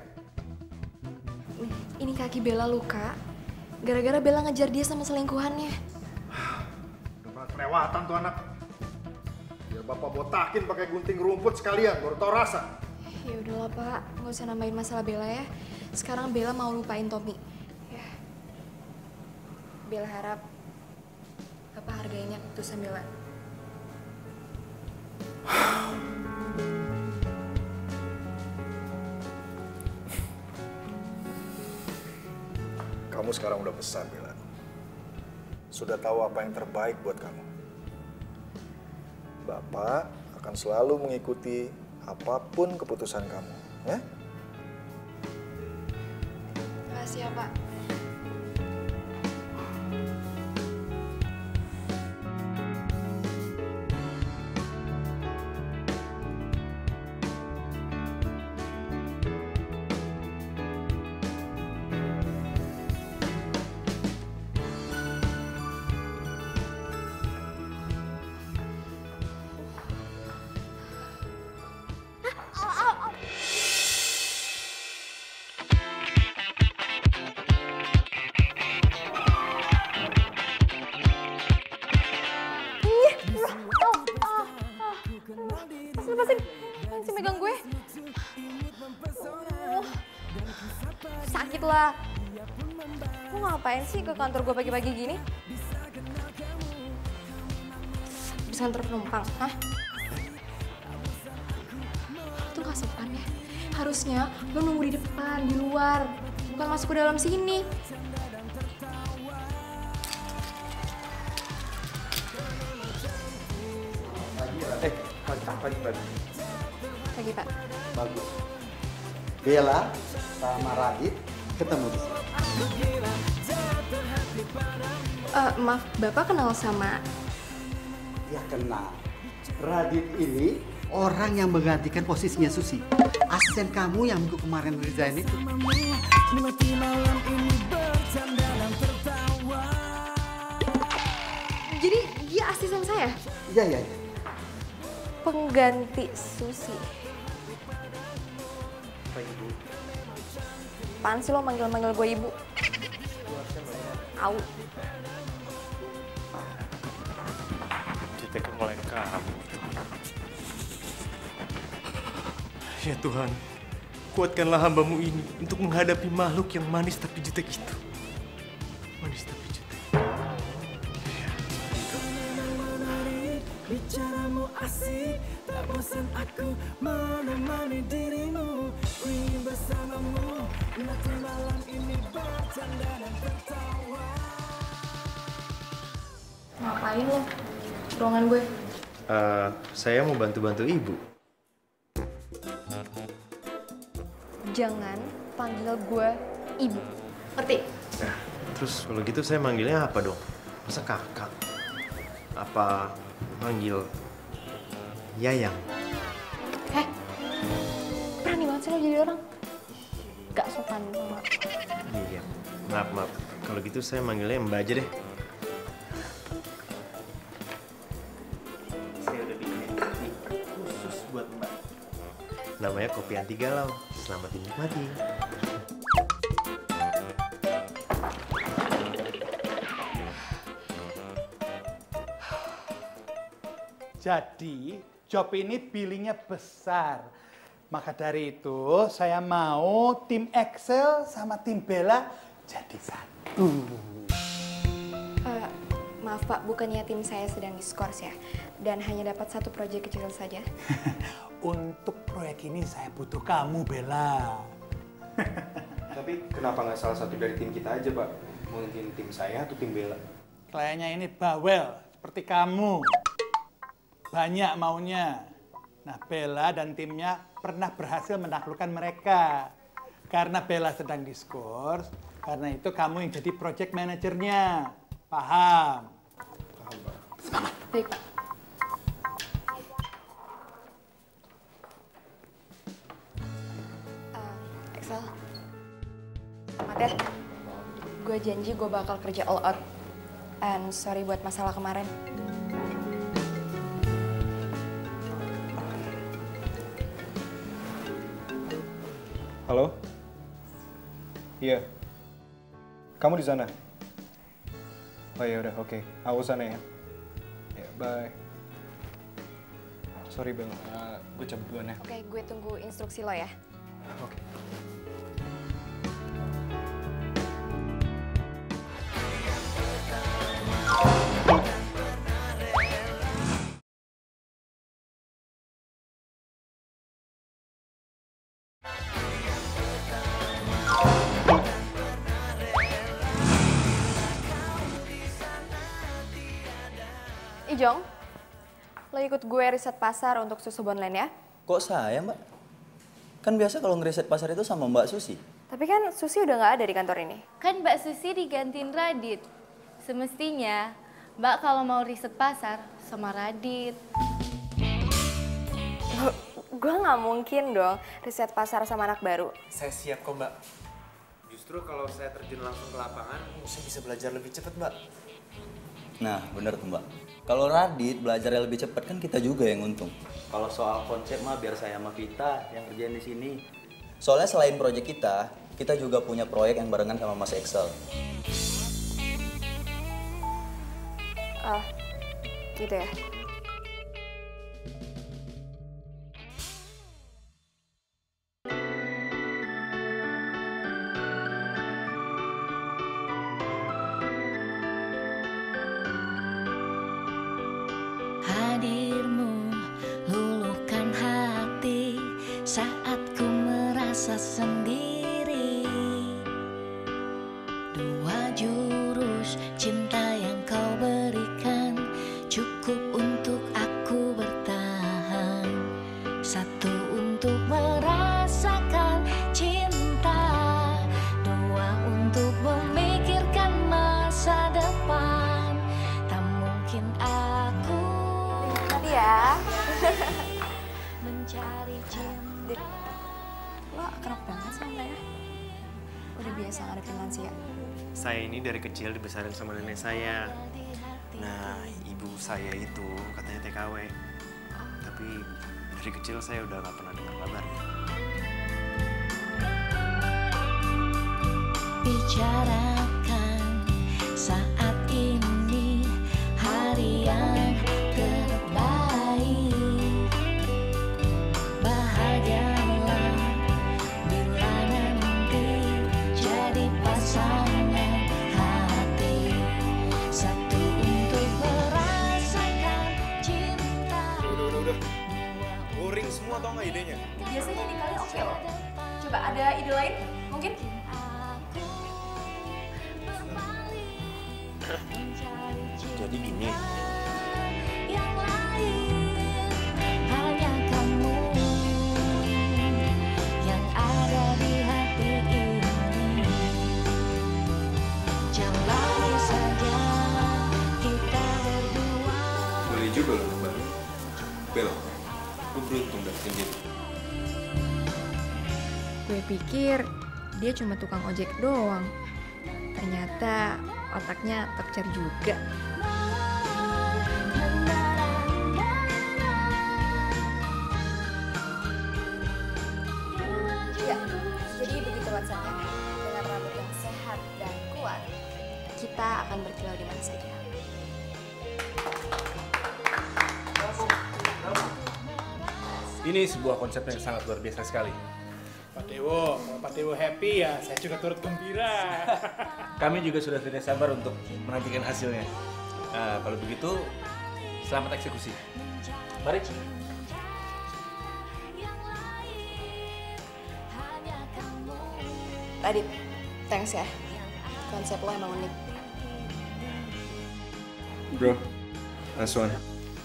Ini kaki Bella luka. Gara-gara Bella ngejar dia sama selingkuhannya. Udah pernah kelewatan tuh anak. Biar Bapak botakin pakai gunting rumput sekalian, baru tau rasa. Ya udahlah Pak, nggak usah nambahin masalah Bella ya. Sekarang Bella mau lupain Tommy. Ya. Bella harap Bapak hargainya keputusan Bella. Kamu sekarang udah besar, Bella. Sudah tahu apa yang terbaik buat kamu. Bapak akan selalu mengikuti apapun keputusan kamu, ya? Makasih ya Pak. Lepasin, masih megang gue. Oh, sakit lah. Lo ngapain sih ke kantor gue pagi-pagi gini? Bisa antar penumpang, hah? Itu gak sopan ya. Harusnya lo nunggu di depan, di luar. Bukan masuk ke dalam sini. Eh, pagi, pagi, pagi. Pagi, Pak. Bagus. Bella sama Radit ketemu di sini. Uh, maaf, Bapak kenal sama... Ya kenal. Radit ini orang yang menggantikan posisinya Susi. Asisten kamu yang minggu kemarin resign itu. Jadi dia asisten saya? Iya, iya, iya. Pengganti Susi. Apa ibu? Apaan sih lo manggil-manggil gue ibu? Au. Kita mulai kamu. Ya Tuhan, Kuatkanlah hambamu ini untuk menghadapi makhluk yang manis tapi jutek itu. Manis tapi jutek. Bicaramu asik, tak bosan aku menemani dirimu. Ku ingin bersamamu, nanti malam ini bercanda dan tertawa. Ngapain lo? Ruangan gue. Uh, saya mau bantu-bantu ibu. Jangan panggil gue ibu. Ngerti? Nah, terus kalau gitu saya manggilnya apa dong? Masa kakak? Apa manggil Yayang? Heh, berani banget sih lo jadi orang. Gak sopan sama. Iya, maaf, maaf. Kalau gitu saya manggilnya Mbak aja deh. Saya udah bikin kopi khusus buat Mbak. Namanya kopi anti galau. Selamat dinikmati. Jadi, job ini billingnya besar. Maka dari itu, saya mau tim Excel sama tim Bella jadi satu. Uh, maaf Pak, bukannya tim saya sedang diskors ya? Dan hanya dapat satu proyek kecil saja? Untuk proyek ini saya butuh kamu, Bella. Tapi kenapa nggak salah satu dari tim kita aja, Pak? Mungkin tim saya atau tim Bella? Kliennya ini bawel, seperti kamu. Banyak maunya. Nah, Bella dan timnya pernah berhasil menaklukkan mereka. Karena Bella sedang diskors, karena itu kamu yang jadi project manajernya. Paham? Paham, Pak. Semangat. Baik, Pak. Uh, Excel. Selamat ya. Gue janji gue bakal kerja all out. And sorry buat masalah kemarin. Halo? Iya. Kamu di sana? Oh ya udah, oke. Okay. Aku sana ya. Ya, bye. Sorry Bel, uh, gue cabut duluan ya. Oke, okay, gue tunggu instruksi lo ya. Oke. Okay. Ijong, lo ikut gue riset pasar untuk susu Bonland ya? Kok saya, Mbak? Kan biasa kalau ngeriset pasar itu sama Mbak Susi. Tapi kan Susi udah nggak ada di kantor ini. Kan Mbak Susi digantiin Radit. Semestinya Mbak kalau mau riset pasar sama Radit. Gue nggak mungkin dong riset pasar sama anak baru. Saya siap kok, Mbak. Justru kalau saya terjun langsung ke lapangan, saya bisa belajar lebih cepat, Mbak. Nah, bener tuh, Mbak. Kalau Radit belajarnya lebih cepat kan kita juga yang untung. Kalau soal konsep mah biar saya sama Vita yang kerjain di sini. Soalnya selain proyek kita, kita juga punya proyek yang barengan sama Mas Excel. Ah, gitu ya. Hadirmu luluhkan hati saat ku merasa sendiri. Dua jurus cinta yang kau berikan cukup untuk aku bertahan. Satu untuk merasakan cinta, dua untuk memikirkan masa depan. Tak mungkin aku ya. Mencari cinta. Lo akrab banget sama Naya? Udah biasa ngadepin lansia? Saya ini dari kecil dibesarin sama nenek saya. Nah, ibu saya itu katanya T K W. Tapi dari kecil saya udah gak pernah dengar kabarnya. Bicarakan saat ini hari yang terbaik. Bahagialah idenya? Biasanya di kali oke loh. Coba ada ide lain? Mungkin? Jadi gini. Hanya kamu yang ada di hati ini. Jalani saja kita berdua. Boleh juga loh Bang. Bel, lu beruntung dapetin dia. Gue pikir dia cuma tukang ojek doang. Ternyata otaknya tokcer juga. Ya, jadi begitu WhatsApp-nya. Dengan rambut yang sehat dan kuat, kita akan berkilau di mana saja. Ini sebuah konsep yang sangat luar biasa sekali. Pak Dewo, kalau Pak Dewo happy ya saya juga turut gembira. Kami juga sudah tidak sabar untuk menantikan hasilnya. Nah, kalau begitu, selamat eksekusi. Mari. Radit, thanks ya. Konsep lo emang unik. Bro, nice one.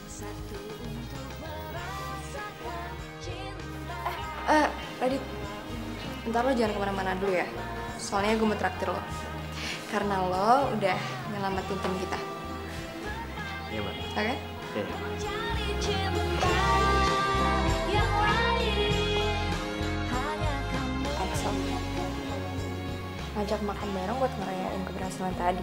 Eh, Radit, ntar lo jangan kemana-mana dulu ya. Soalnya gue mau traktir lo. Karena lo udah nyelamatin tim kita. Iya, Mbak. Oke? Iya. Excel. Ngajak makan bareng buat ngerayain keberhasilan tadi.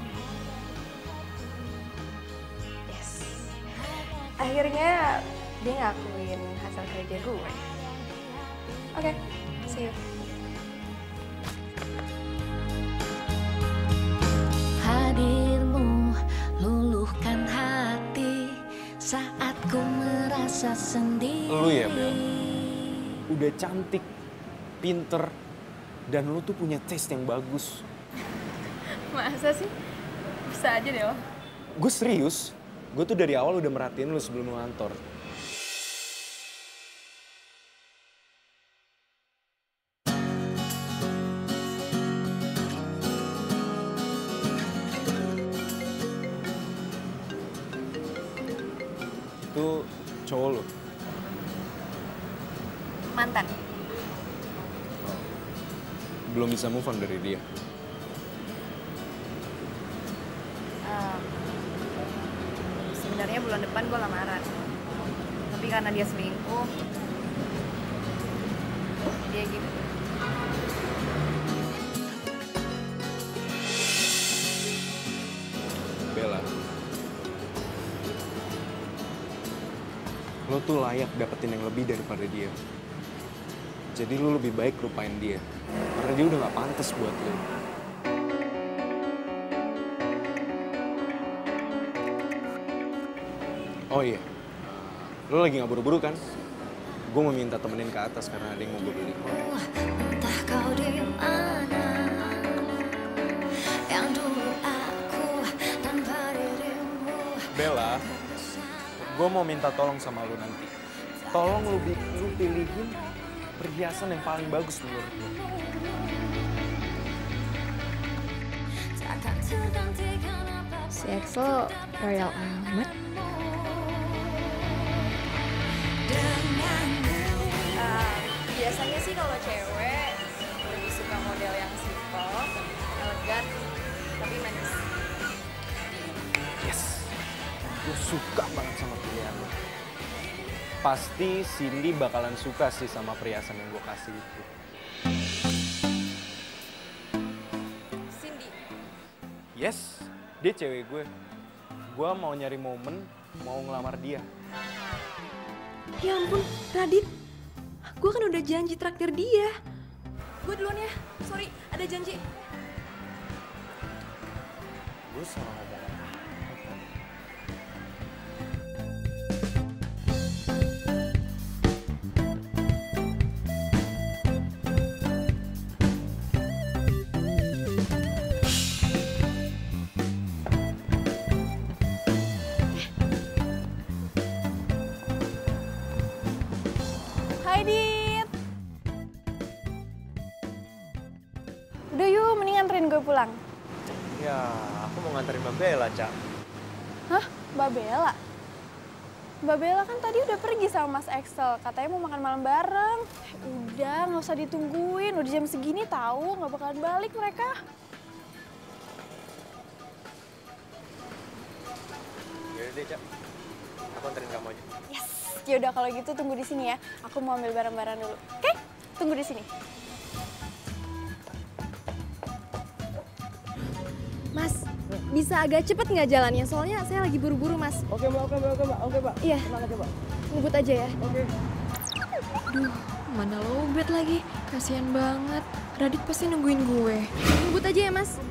Yes. Akhirnya dia ngakuin hasil kerja gue. Oke, see you. Hadirmu luluhkan hati saat ku merasa sendiri. Lu ya Bel, udah cantik, pinter, dan lu tuh punya taste yang bagus. Masa sih? Bisa aja deh lo. Gue serius, gue tuh dari awal udah merhatiin lu sebelum lu ngantor. Itu cowok lo? Mantan. Belum bisa move on dari dia? Um, sebenarnya bulan depan gue lamaran. Tapi karena dia selingkuh, dia gitu. Bella, lo tuh layak dapetin yang lebih daripada dia. Jadi lo lebih baik lupain dia. Karena dia udah gak pantas buat lo. Oh iya, lo lagi gak buru-buru kan? Gue mau minta temenin ke atas karena ada yang mau gue beli. Entah kau di mana, yang dulu aku tanpa dirimu. Bella, gue mau minta tolong sama lo nanti. Tolong lo, lo pilihin perhiasan yang paling bagus menurut lo. Si Excel royal amat. Uh, biasanya sih kalau cewek lebih suka model yang simple, elegan, tapi manis. Yes, gue suka banget sama pilihan lo. Pasti Cindy bakalan suka sih sama perhiasan yang gue kasih itu. Cindy? Yes, dia cewek gue. Gue mau nyari momen, mau ngelamar dia. Ya ampun, Radit. Gue kan udah janji traktir dia. Gue duluan ya, sorry, ada janji. Gue salah ngomong. nganterin gue pulang? Ya, aku mau nganterin Mbak Bella, Cak. Hah? Mbak Bella? Mbak Bella kan tadi udah pergi sama Mas Excel, katanya mau makan malam bareng. Udah, nggak usah ditungguin, udah jam segini tahu nggak bakalan balik mereka. Yaudah deh, Cak. Aku anterin kamu aja. Yes, ya udah kalau gitu tunggu di sini ya. Aku mau ambil barang-barang dulu. Oke? Tunggu di sini. Mas, bisa agak cepet nggak jalannya? Soalnya saya lagi buru-buru, Mas. Oke, Mbak. Oke, Mbak. Oke, Mbak. Oke, Mbak. Iya. Tenang aja, Mbak. Ngebut aja ya. Oke. Aduh, mana lowbat lagi. Kasian banget. Radit pasti nungguin gue. Ngebut aja ya, Mas.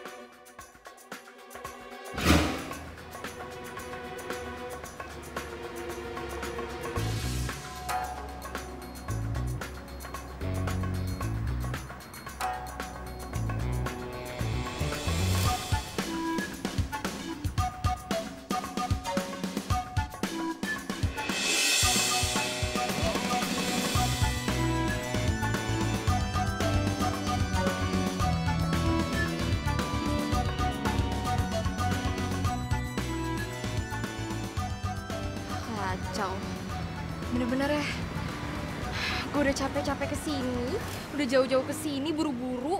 Kacau. Bener-bener ya. Gue udah capek-capek kesini, udah jauh-jauh kesini, buru-buru.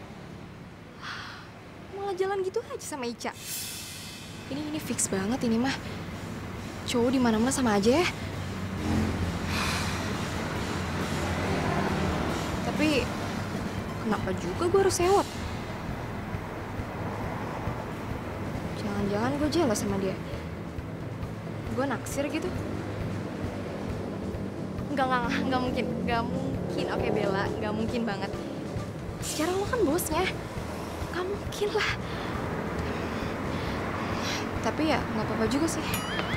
Malah jalan gitu aja sama Ica. Ini ini fix banget ini mah. Cowok di mana-mana sama aja ya. Tapi kenapa juga gue harus sewot? Jangan-jangan gue jelas sama dia. Gue naksir gitu. Enggak, enggak, enggak mungkin. Enggak mungkin. Oke Bella, enggak mungkin banget. Sekarang lo kan bosnya. Enggak mungkin lah. Tapi ya nggak apa-apa juga sih.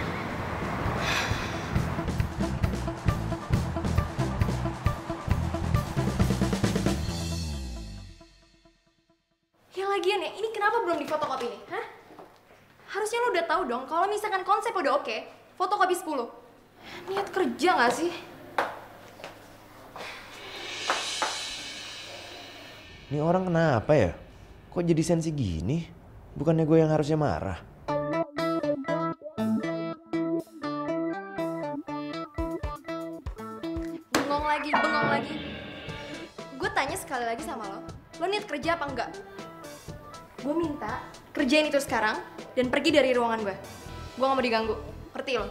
Ya lagian ya, ini kenapa belum difotokopi nih? Hah? Harusnya lo udah tahu dong kalau misalkan konsep udah oke, fotokopi sepuluh. Niat kerja nggak sih? Ini orang kenapa ya? Kok jadi sensi gini? Bukannya gue yang harusnya marah? Bengong lagi, bengong lagi. Gue tanya sekali lagi sama lo, lo niat kerja apa enggak? Gue minta kerjain itu sekarang dan pergi dari ruangan gue. Gue gak mau diganggu, ngerti lo?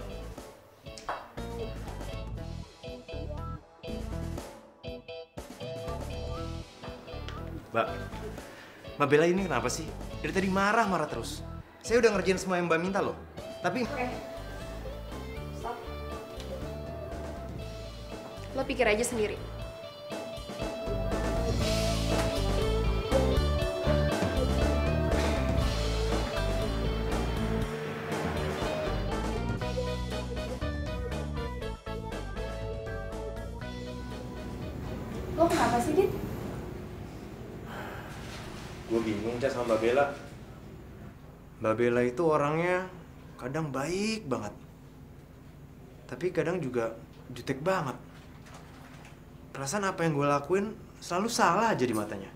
Mbak, Mbak Bella ini kenapa sih? Dari tadi marah-marah terus. Saya udah ngerjain semua yang Mbak minta loh. Tapi... Oke. Stop. Lo pikir aja sendiri. Lo kenapa sih, Dit? Gue bingung, Ca, sama Mbak Bella. Mbak Bella itu orangnya kadang baik banget. Tapi kadang juga jutek banget. Perasaan apa yang gue lakuin selalu salah aja di matanya.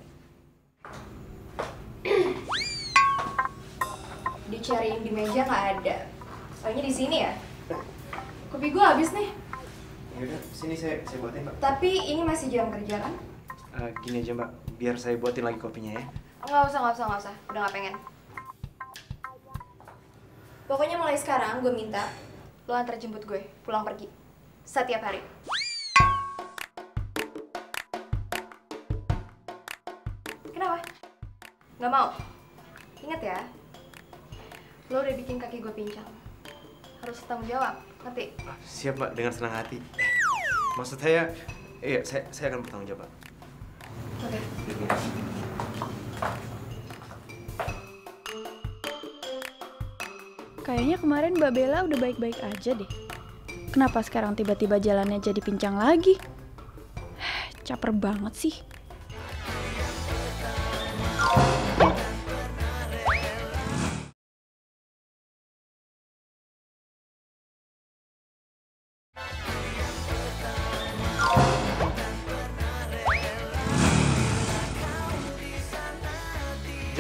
Dicariin di meja nggak ada. Soalnya di sini ya. Kopi gue habis nih. Yaudah, sini saya, saya buatin, Mbak. Tapi ini masih jam kerja kan? Uh, gini aja, Mbak. Biar saya buatin lagi kopinya ya. Nggak usah, nggak usah, nggak usah. Udah nggak pengen. Pokoknya mulai sekarang gue minta lo antar jemput gue pulang pergi setiap hari. Kenapa? Nggak mau? Ingat ya, lo udah bikin kaki gue pincang. Harus tanggung jawab, ngerti? Siap, Mbak, dengan senang hati. Maksud saya, iya, saya, saya akan bertanggung jawab, Pak. Oke. Kayaknya kemarin Mbak Bella udah baik-baik aja deh. Kenapa sekarang tiba-tiba jalannya jadi pincang lagi? Caper banget sih.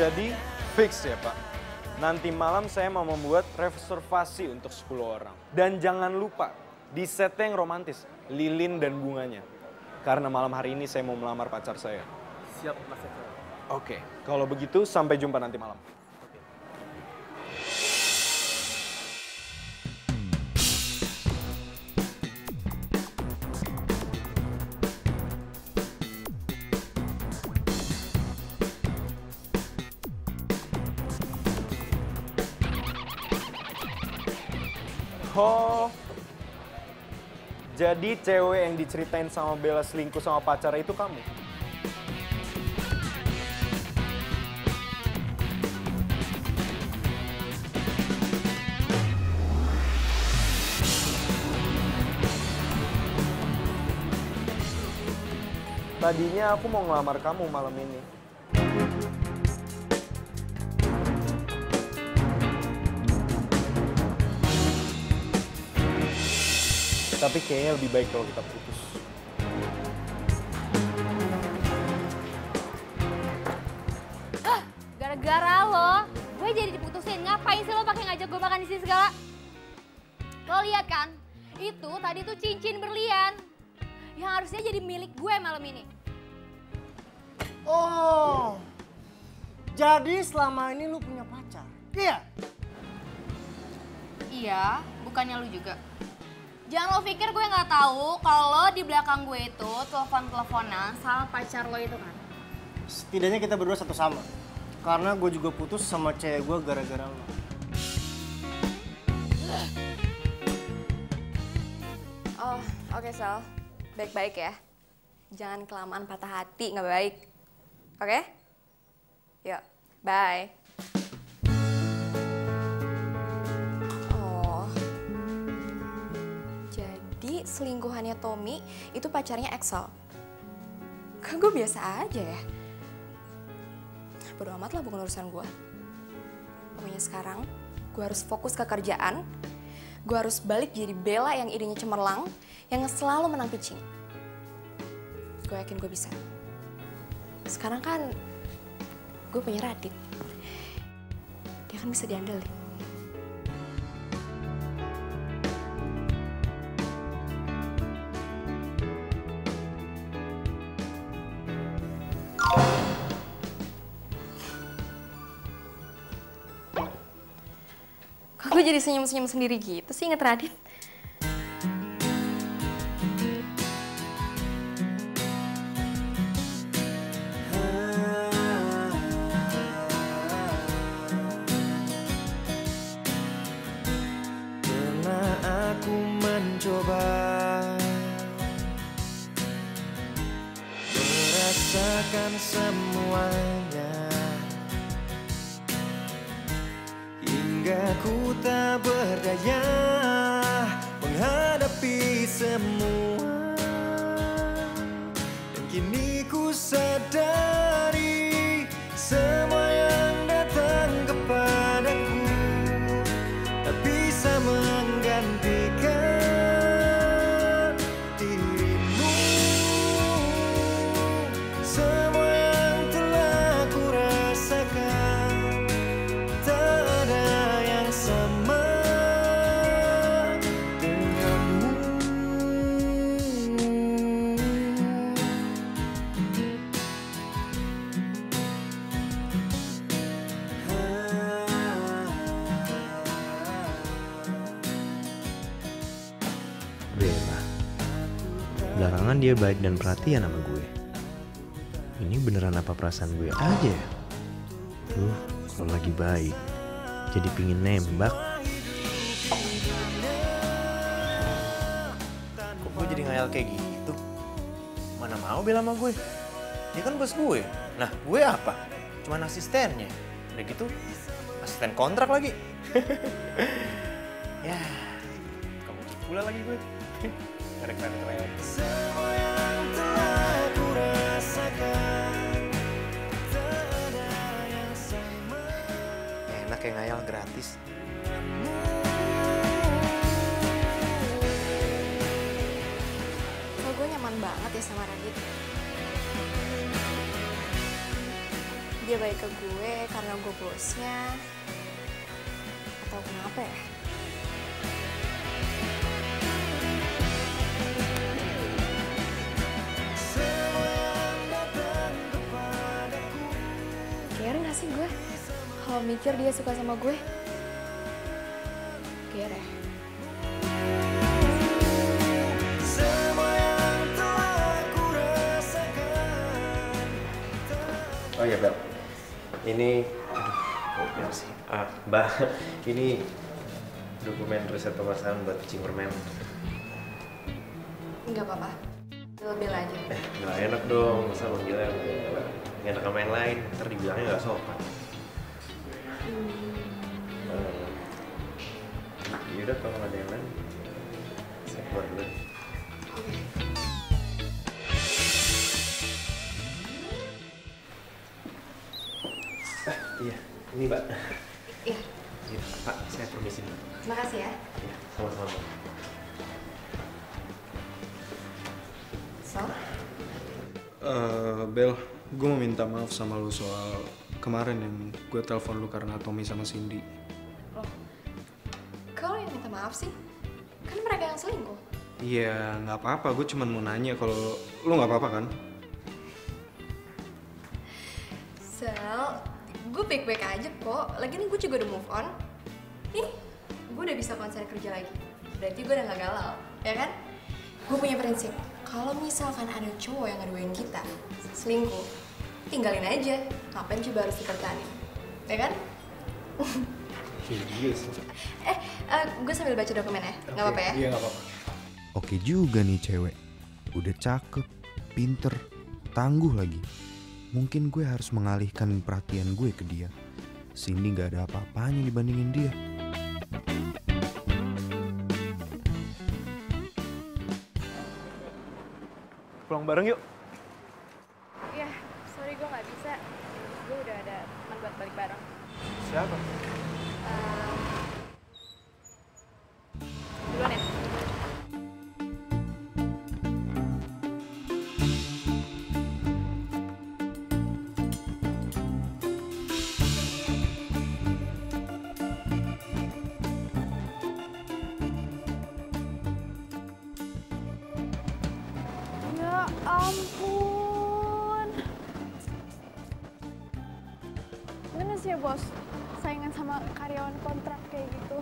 Jadi fix ya Pak. Nanti malam saya mau membuat reservasi untuk sepuluh orang. Dan jangan lupa di setting yang romantis, lilin dan bunganya. Karena malam hari ini saya mau melamar pacar saya. Siap Mas Excel. Oke, kalau begitu sampai jumpa nanti malam. Oh, jadi cewek yang diceritain sama Bella selingkuh sama pacar itu kamu? Tadinya aku mau ngelamar kamu malam ini. Tapi kayaknya lebih baik kalau kita putus. Ah, gara-gara lo, gue jadi diputusin. Ngapain sih lo pakai ngajak gue makan di sini segala? Lo lihat kan, itu tadi tuh cincin berlian yang harusnya jadi milik gue malam ini. Oh, jadi selama ini lu punya pacar? Iya? Iya, bukannya lu juga. Jangan lo pikir gue nggak tahu kalau di belakang gue itu telepon-teleponan sama pacar lo itu kan. Setidaknya kita berdua satu sama. Karena gue juga putus sama cewek gue gara-gara lo. Oh, oke okay, Sal. Baik-baik ya. Jangan kelamaan patah hati, nggak baik. Oke? Okay? Yuk, bye. Oh, jadi selingkuhannya Tommy itu pacarnya Excel. Kan gue biasa aja ya. Bodo amat lah, bukan urusan gue. Pokoknya sekarang gue harus fokus ke kerjaan. Gue harus balik jadi Bella yang idenya cemerlang, yang selalu menang pitching. Gue yakin gue bisa. Sekarang kan gue punya Radit. Dia kan bisa diandelin. Kok gue jadi senyum-senyum sendiri gitu sih inget Radit? Merasakan semuanya hingga ku tak berdaya menghadapi semua, dan kini ku sadari semua yang datang kepadaku tak bisa menggantikan dirimu. Semua yang telah ku rasakan tak ada yang sama denganmu. Bella, belakangan dia baik dan perhatian sama gue. Ini beneran apa perasaan gue aja ya? Tuh, kalau lagi baik, jadi pingin nembak. Kok gue jadi ngayal kayak gitu? Mana mau Bella sama gue? Dia kan bos gue. Nah, gue apa? Cuman asistennya. Udah gitu, asisten kontrak lagi. Ya, kamu pula lagi gue. Keren-keren. Semua yang telah ku rasakan tak ada yang sama. Enak kayak ngayal gratis. Kok gue nyaman banget ya sama Radit. Dia dia baik ke gue karena gue bosnya, atau kenapa ya? Care nggak sih gue kalau mikir dia suka sama gue? Care ya? Oh iya Bel, ini, aduh kok Bel sih? Ah Mbak, ini dokumen riset pemasaran buat kucing permen. Nggak apa-apa, Bel aja. Eh nggak enak dong, masa manggilnya Bel? Nggak enak sama yang lain, ntar dibilangnya nggak sopan. Hmm. Yaudah kalau nggak ada yang lain, saya keluar dulu. Ah, iya, ini Mbak. Iya. Iya, Pak, saya permisi. Terima kasih ya. Iya, sama-sama. So? Uh, Bel, gue mau minta maaf sama lu soal kemarin yang gue telepon lu karena Tommy sama Cindy. Loh, kau yang minta maaf sih? Kan mereka yang selingkuh. Iya, nggak apa-apa. Gue cuma mau nanya kalau lu nggak apa-apa kan? Sel, gue baik-baik aja kok. Lagian gue juga udah move on. Nih, gue udah bisa konsen kerja lagi. Berarti gue udah gak galau, ya kan? Gue punya prinsip, kalau misalkan ada cowok yang ngaduin kita selingkuh, tinggalin aja. Ngapain coba harus dipertahanin, ya kan? Iya sih. Eh, uh, gue sambil baca dokumen ya, nggak apa-apa ya? Iya nggak apa-apa. Oke juga nih cewek, udah cakep, pinter, tangguh lagi. Mungkin gue harus mengalihkan perhatian gue ke dia. Cindy gak ada apa-apanya dibandingin dia. Pulang bareng yuk. Iya, sorry gue nggak bisa. Gue udah ada teman buat balik bareng. Siapa? Duluan ya. Ya ampun. Gimana sih ya bos, saingan sama karyawan kontrak kayak gitu.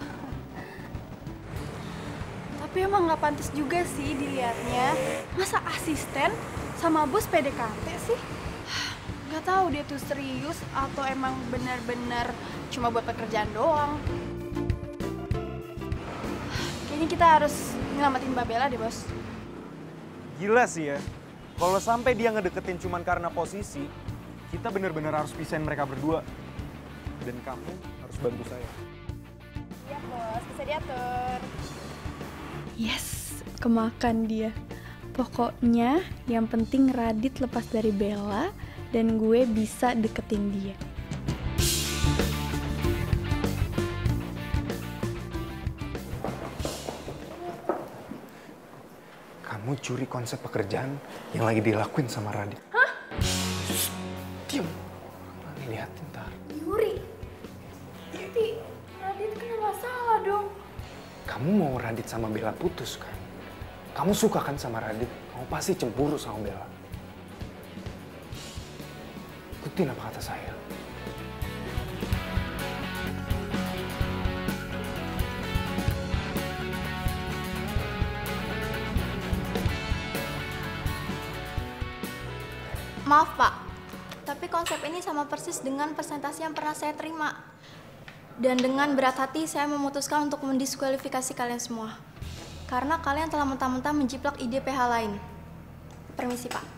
Tapi emang nggak pantas juga sih dilihatnya. Masa asisten sama bos P D K T sih? Nggak tahu dia tuh serius atau emang benar-benar cuma buat pekerjaan doang. Kayaknya kita harus nyelamatin Mbak Bella deh bos. Gila sih ya. Kalau sampai dia ngedeketin cuman karena posisi, kita bener-bener harus pisahin mereka berdua. Dan kamu harus bantu saya. Iya bos, bisa diatur. Yes, kemakan dia. Pokoknya yang penting Radit lepas dari Bella dan gue bisa deketin dia. Kamu curi konsep pekerjaan yang lagi dilakuin sama Radit. Hah? Diam. Nanti liatin ntar. Yuri? Tapi Radit kena masalah dong. Kamu mau Radit sama Bella putus kan? Kamu suka kan sama Radit? Kamu pasti cemburu sama Bella. Ikutin apa kata saya. Maaf Pak, tapi konsep ini sama persis dengan presentasi yang pernah saya terima. Dan dengan berat hati saya memutuskan untuk mendiskualifikasi kalian semua. Karena kalian telah mentah-mentah menjiplak ide P H lain. Permisi Pak.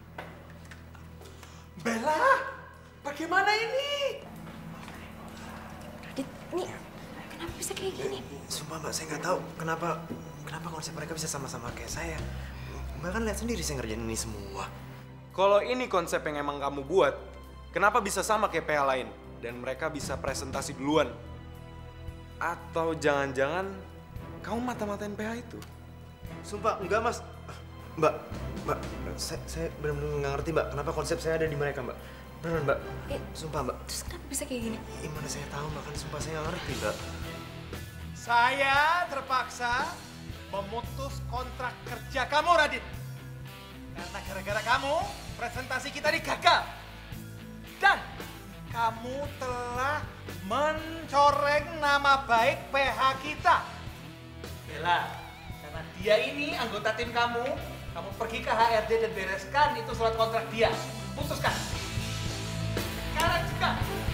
Bella, bagaimana ini? Radit, ini kenapa bisa kayak gini? Sumpah Mbak, saya nggak tahu kenapa kenapa konsep mereka bisa sama-sama kayak saya. Mbak kan lihat sendiri saya ngerjain ini semua. Kalau ini konsep yang emang kamu buat, kenapa bisa sama kayak P H lain? Dan mereka bisa presentasi duluan? Atau jangan-jangan kamu mata-matain P H itu? Sumpah, enggak Mas. Mbak, Mbak, saya, saya benar-benar nggak ngerti Mbak, kenapa konsep saya ada di mereka Mbak. Bener mbak, Eh, sumpah mbak. Terus kenapa bisa kayak gini? Gimana saya tahu mbak, kan sumpah saya nggak ngerti mbak. Saya terpaksa memutus kontrak kerja kamu, Radit. Karena gara-gara kamu, presentasi kita digagal. Dan kamu telah mencoreng nama baik P H kita. Bella, karena dia ini anggota tim kamu, kamu pergi ke H R D dan bereskan itu surat kontrak dia. Putuskan. Sekarang juga.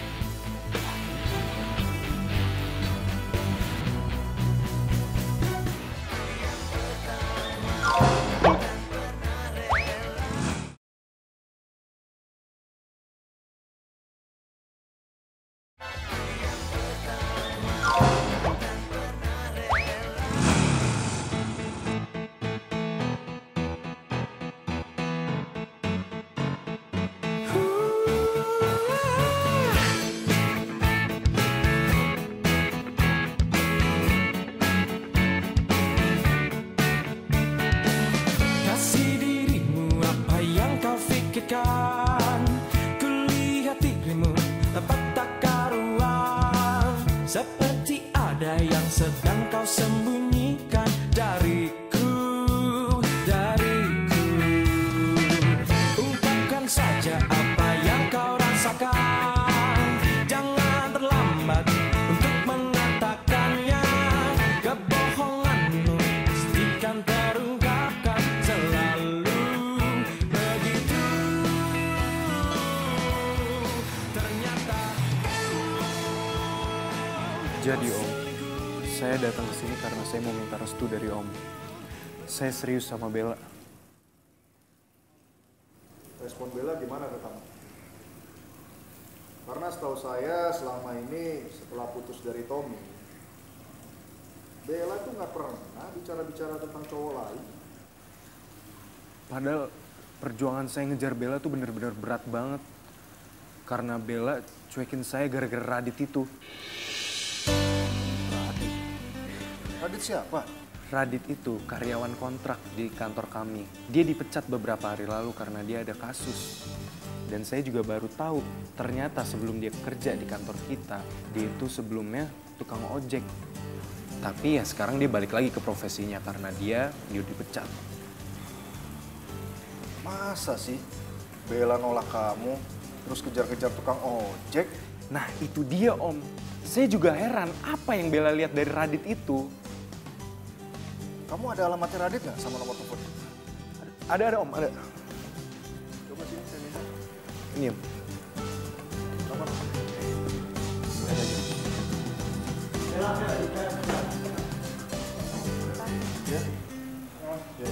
Kasih dirimu apa yang kau pikirkan. Kulihat dirimu tepat tak karuan. Seperti ada yang sedang kau sembunyikan dariku, dariku. Ungkapkan saja apa yang kau rasakan. Jangan terlambat untuk mengatakannya. Kebohonganmu pastikan terungkapkan selalu begitu. Ternyata Jadi Om, saya datang ke sini karena saya mau minta restu dari Om. Saya serius sama Bella. Respon Bella gimana ke kamu? Karena setahu saya selama ini setelah putus dari Tommy, Bella tuh nggak pernah bicara-bicara tentang cowok lain. Padahal perjuangan saya ngejar Bella tuh bener-bener berat banget. Karena Bella cuekin saya gara-gara Radit itu. Radit? Radit siapa? Radit itu karyawan kontrak di kantor kami. Dia dipecat beberapa hari lalu karena dia ada kasus. Dan saya juga baru tahu, ternyata sebelum dia kerja di kantor kita, dia itu sebelumnya tukang ojek. Tapi ya sekarang dia balik lagi ke profesinya karena dia dia dipecat. Masa sih Bella nolak kamu, terus kejar-kejar tukang ojek? Nah itu dia Om. Saya juga heran apa yang Bella lihat dari Radit itu. Kamu ada alamatnya Radit nggak sama nomor telepon? Ada, ada Om, ada. Coba sini saya minta. Ini Om. Nomor. Ada aja. Bella, Bella, Bella. Ya. Ya.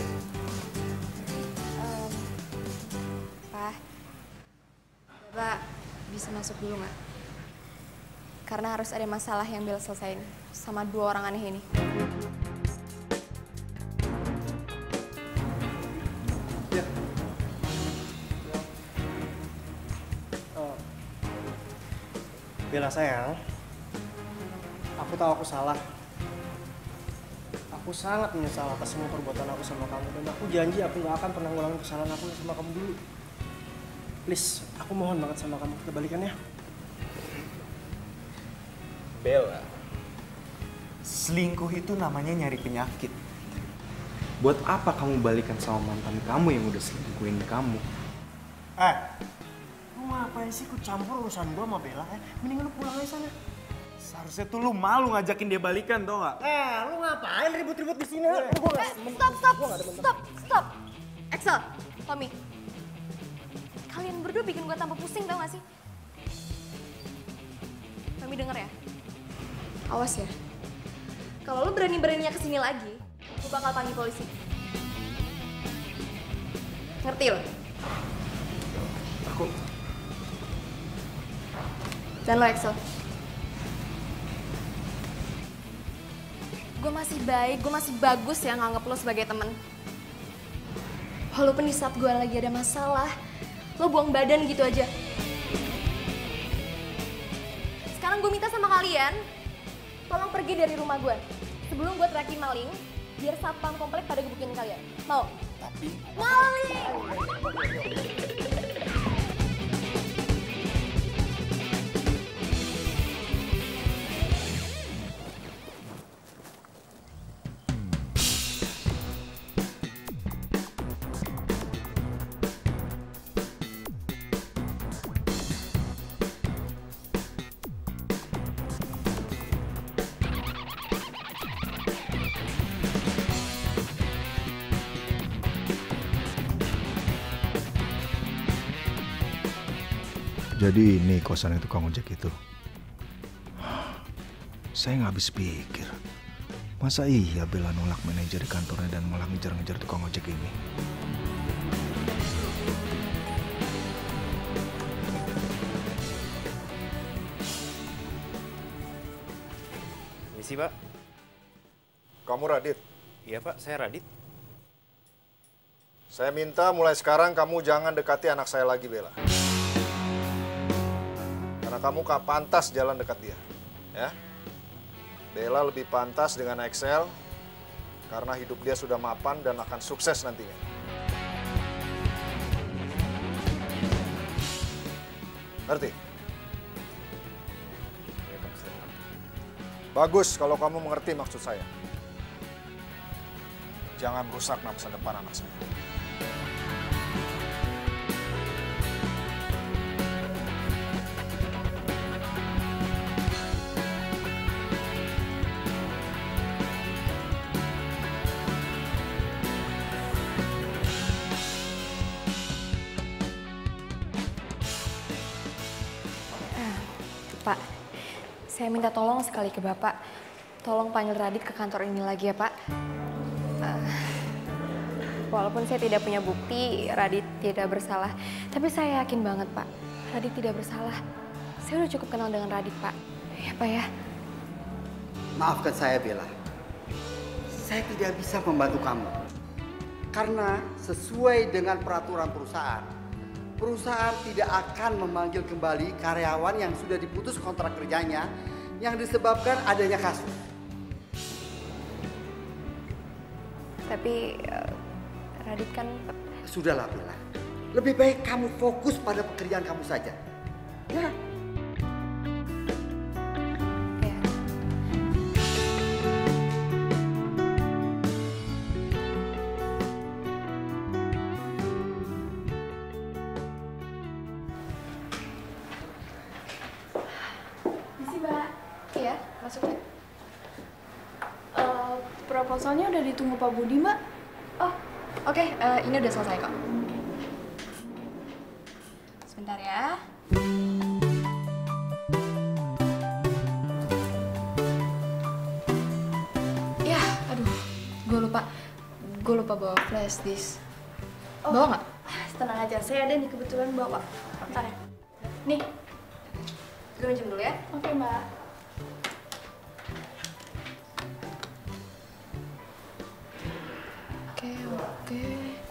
Em, Pak, Bapak bisa masuk dulu nggak? Karena harus ada masalah yang Bella selesain sama dua orang aneh ini. Ya. Oh. Bella sayang, aku tahu aku salah. Aku sangat menyesal atas semua perbuatan aku sama kamu. Dan aku janji aku gak akan pernah ngulangin kesalahan aku sama kamu dulu. Please, aku mohon banget sama kamu, kita balikan ya. Bella, selingkuh itu namanya nyari penyakit. Buat apa kamu balikan sama mantan kamu yang udah selingkuhin kamu? Eh, lu ngapain sih ikut campur urusan gua sama Bella? Eh, mendingan lu pulang aja sana. Seharusnya tuh lu malu ngajakin dia balikan, tau gak? Eh, lu ngapain ribut-ribut di sini? Eh, Eh, stop, stop, stop, stop. Excel, Tommy. Kalian berdua bikin gue tambah pusing tau gak sih? Tommy denger ya. Awas ya. Kalau lu berani-beraninya kesini lagi, gue bakal panggil polisi. Ngerti lo? Aku... Dan lo Excel. Gue masih baik, gue masih bagus ya nganggep lo sebagai temen. Walaupun di saat gue lagi ada masalah, lo buang badan gitu aja. Sekarang gue minta sama kalian, tolong pergi dari rumah gue. Sebelum gue teriakin maling, biar satpam komplek pada gebukin kalian. Mau? Tapi... Maling! Jadi ini kosannya tukang ojek itu. Saya nggak habis pikir. Masa iya Bella nolak manajer di kantornya dan malah ngejar-ngejar tukang ojek ini? Misi, Pak. Kamu Radit? Iya, Pak. Saya Radit. Saya minta mulai sekarang kamu jangan dekati anak saya lagi, Bella. Karena kamu gak pantas jalan dekat dia. Ya? Bella lebih pantas dengan Excel karena hidup dia sudah mapan dan akan sukses nantinya. Ngerti? Bagus kalau kamu mengerti maksud saya. Jangan rusak masa depan anak saya. Pak, saya minta tolong sekali ke Bapak. Tolong panggil Radit ke kantor ini lagi ya, Pak. Uh, walaupun saya tidak punya bukti Radit tidak bersalah, tapi saya yakin banget, Pak, Radit tidak bersalah. Saya udah cukup kenal dengan Radit, Pak. Ya, Pak ya. Maafkan saya, Bella. Saya tidak bisa membantu kamu. Karena sesuai dengan peraturan perusahaan, perusahaan tidak akan memanggil kembali karyawan yang sudah diputus kontrak kerjanya yang disebabkan adanya kasus. Tapi uh, Radit kan... Sudahlah Bella, lebih baik kamu fokus pada pekerjaan kamu saja. Ya. Iya, masuk ya. Uh, proposalnya udah ditunggu Pak Budi, Mbak. Oh, oke. Okay. Uh, ini udah selesai kok. Sebentar ya. Ya, aduh. Gue lupa. Gue lupa bawa flash disk. Oh, bawa nggak? Tenang aja, saya ada nih kebetulan bawa. Bentar ya. Nih. Gue minjem dulu ya. Oke, Mbak. Oke, oke.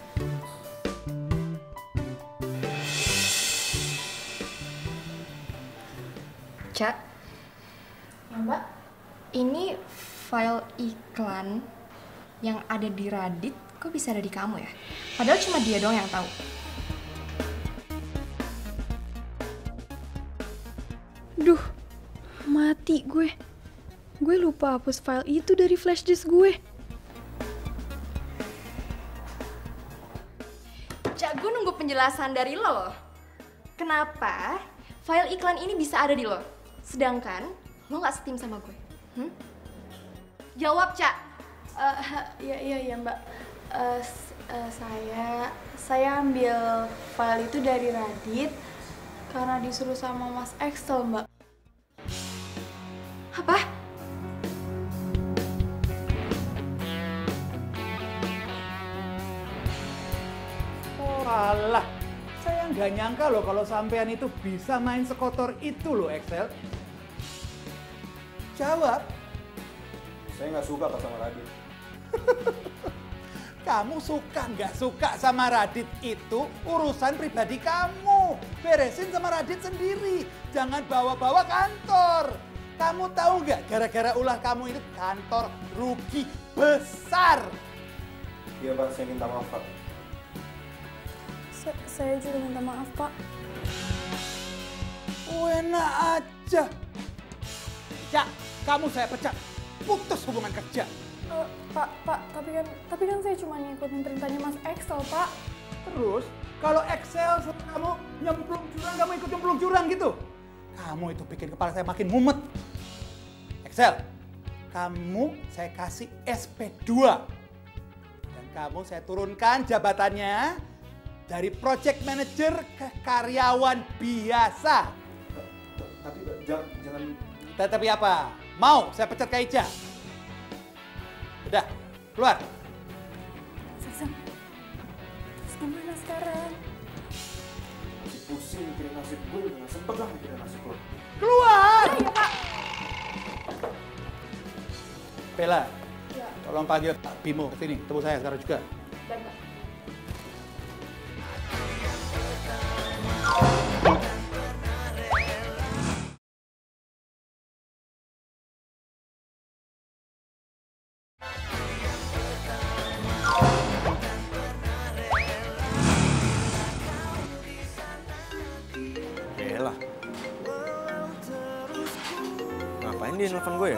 Cak. Ya, Mbak. Ini file iklan yang ada di Radit, kok bisa ada di kamu ya? Padahal cuma dia doang yang tahu. Duh, mati gue. Gue lupa hapus file itu dari flash disk gue. Cak, gue nunggu penjelasan dari lo loh. Kenapa file iklan ini bisa ada di lo? Sedangkan lo gak setim sama gue. Hmm? Jawab, Cak. Uh, iya, iya, iya, Mbak. Uh, uh, saya, saya ambil file itu dari Radit karena disuruh sama Mas Excel, Mbak. Apa? Oh alah, saya nggak nyangka loh kalau sampean itu bisa main sekotor itu loh Excel. Jawab. Saya nggak suka sama Radit. Kamu suka nggak suka sama Radit itu urusan pribadi kamu. Beresin sama Radit sendiri. Jangan bawa-bawa kantor. Kamu tahu nggak gara-gara ulah kamu ini kantor rugi besar. Iya Pak, saya minta maaf Pak. Sa- saya juga minta maaf, Pak. Enak aja. Cak, kamu saya pecat. Putus hubungan kerja. Uh, Pak, Pak, tapi kan, tapi kan saya cuma ngikutin perintahnya Mas Excel, Pak. Terus, kalau Excel suruh kamu nyemplung jurang, kamu ikut nyemplung jurang gitu? Kamu itu bikin kepala saya makin mumet. Excel, kamu saya kasih S P dua. Dan kamu saya turunkan jabatannya Dari project manager ke karyawan biasa. Tapi jangan, jangan... Tapi apa? Mau saya pecat Kak Ica? Udah, keluar. Sesem, terus gimana sekarang? Masih pusing mikirin nasib gue, udah gak sempet lah mikirin nasib lo. Keluar! Ya, Pak. Bella, Ya. tolong panggil Pak Bimo ke sini, temu saya sekarang juga. Dan Pak. Bella. Ngapain dia nelfon gue ya?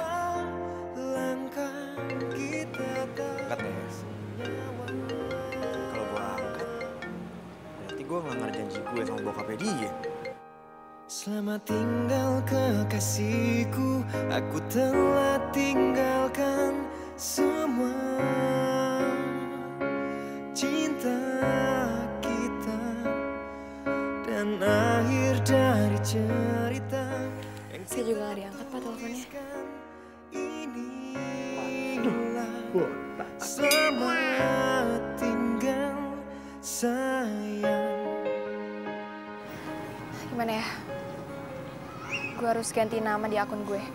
Angkat deh. Kalau gue angkat, berarti gue ngelanggar janji gue sama bokapnya dia. Selamat tinggal kekasihku, aku telah tinggalkan semua cinta kita dan akhir dari cerita. Saya juga gak diangkat Pak teleponnya. Selamat tinggal sayang. Gimana ya? Gue harus ganti nama di akun gue.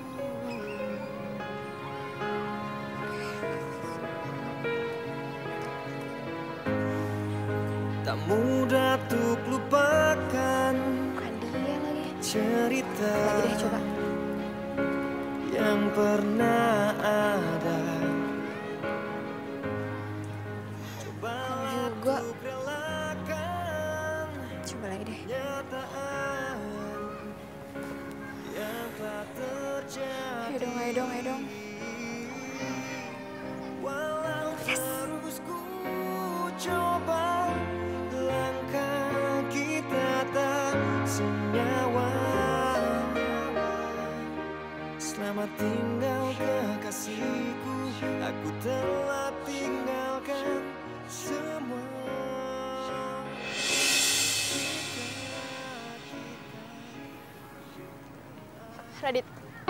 Tak mudah untuk lupakan dia lagi. cerita Lagi deh, coba. yang pernah ada. Juga. Coba lagi deh. Ayo dong, ayo dong, ayo dong. Yes. Terus ku coba, langkah kita tak senyawa. Selamat tinggal kekasihku, aku telah tinggalkan semua. Radit.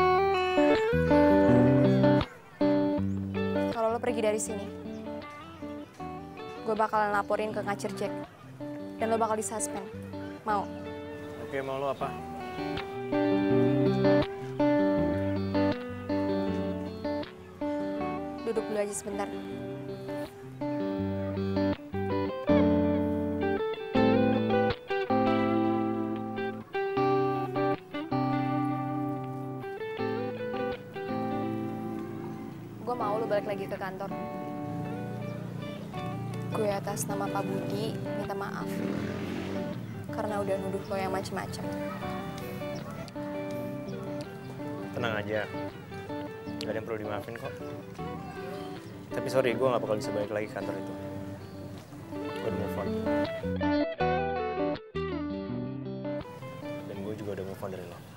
Kalau lo pergi dari sini, gue bakalan laporin ke ngacir Jack. Dan lo bakal disuspend. Mau? Oke, mau lo apa? Duduk dulu aja sebentar. Gue mau lo balik lagi ke kantor. Gue atas nama Pak Budi minta maaf karena udah nuduh lo yang macem-macem. Tenang aja. Gak ada yang perlu dimaafin kok. Tapi sorry, gue gak bakal bisa balik lagi ke kantor itu. Gue udah move on. Dan gue juga udah move on dari lo.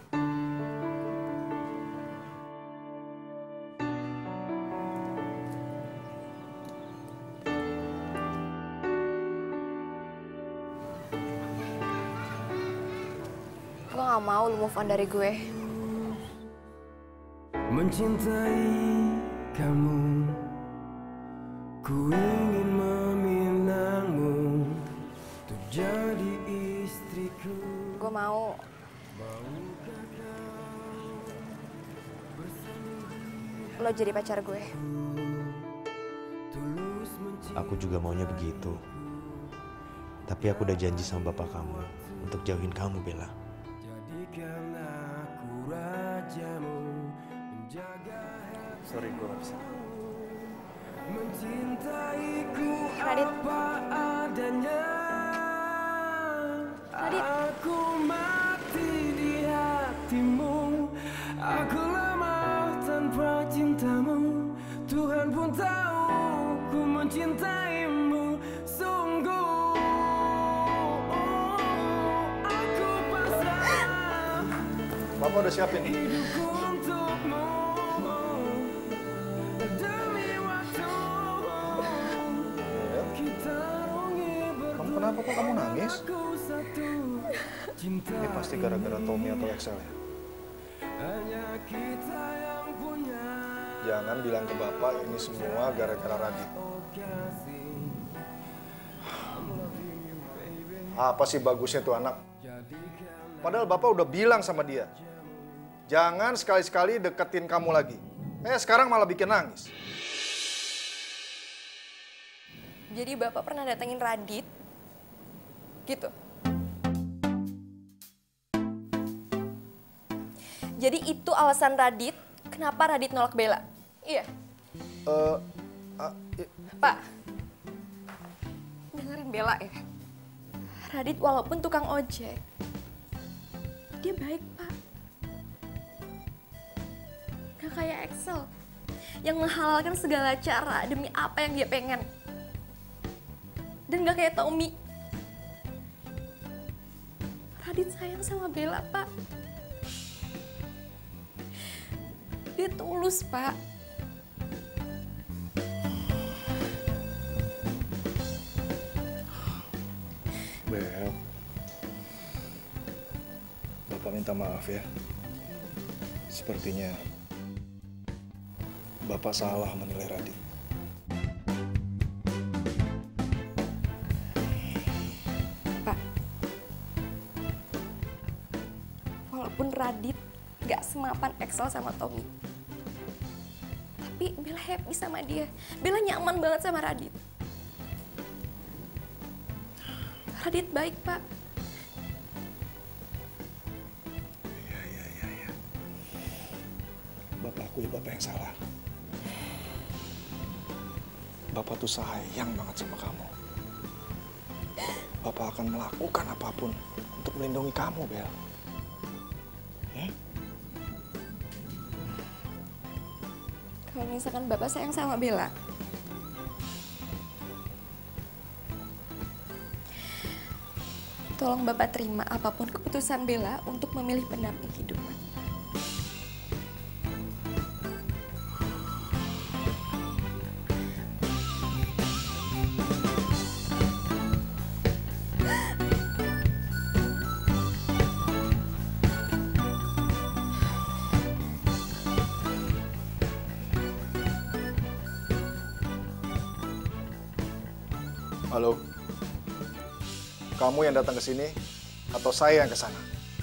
Gue gak mau lo move on dari gue. Mencintai kamu, ku ingin meminangmu untuk jadi istriku. Gue mau lo jadi pacar gue. Aku juga maunya begitu. Tapi aku udah janji sama bapak kamu untuk jauhin kamu, Bella. Jadikan aku rajamu, menjaga Sorry, gue gak bisa. mencintaiku Radit. apa adanya. Radit. Aku mati di hatimu, aku lemah tanpa cintamu. Tuhan pun tahu ku mencintaimu sungguh. Aku pasrah Bapak udah siapin. untukmu demi waktu. Kita rungi Kamu kenapa nangis? Ini pasti gara-gara Tommy atau Excel ya? Jangan bilang ke Bapak ini semua gara-gara Radit. Apa sih bagusnya tuh anak? Padahal Bapak udah bilang sama dia, jangan sekali-sekali deketin kamu lagi. Eh, sekarang malah bikin nangis. Jadi Bapak pernah datengin Radit? Gitu? Jadi itu alasan Radit kenapa Radit nolak Bella? Iya? Uh, uh, Pak, dengerin Bella ya. Radit walaupun tukang ojek, dia baik, Pak. Gak kayak Excel yang menghalalkan segala cara demi apa yang dia pengen. Dan gak kayak Tommy. Radit sayang sama Bella, Pak. Dia tulus, Pak. Bel, Bapak minta maaf ya. Sepertinya Bapak salah menilai Radit. Pak, walaupun Radit gak semapan Excel sama Tommy, tapi Bella happy sama dia. Bella nyaman banget sama Radit. Radit baik, Pak. Iya, iya, iya, iya. Bapak akui Bapak yang salah. Bapak tuh sayang banget sama kamu. Bapak akan melakukan apapun untuk melindungi kamu, Bel. Ya? Kalau misalkan Bapak sayang sama Bella, tolong Bapak terima apapun keputusan Bella untuk memilih pendamping kehidupan. Halo, kamu yang datang ke sini atau saya yang ke sana?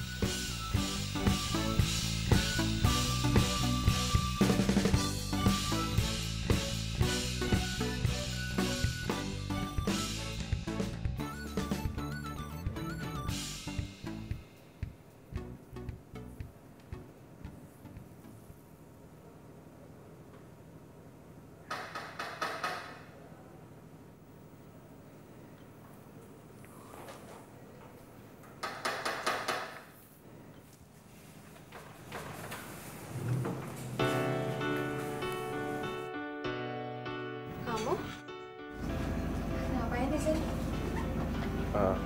Kamu? Ngapain di sini? Uh,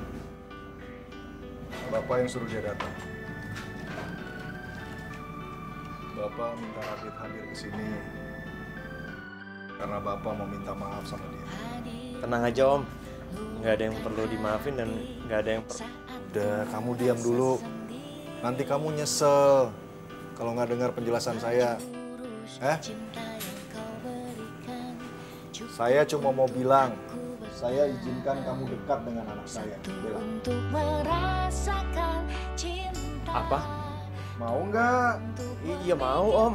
Bapak yang suruh dia datang. Bapak minta Radit hadir ke sini karena Bapak mau minta maaf sama dia. Tenang aja Om, nggak ada yang perlu dimaafin dan nggak ada yang perlu. Udah, kamu diam dulu. Nanti kamu nyesel kalau nggak dengar penjelasan saya. Eh? Saya cuma mau bilang, saya izinkan kamu dekat dengan anak saya, Bella. Apa? Mau nggak? Iya mau Om.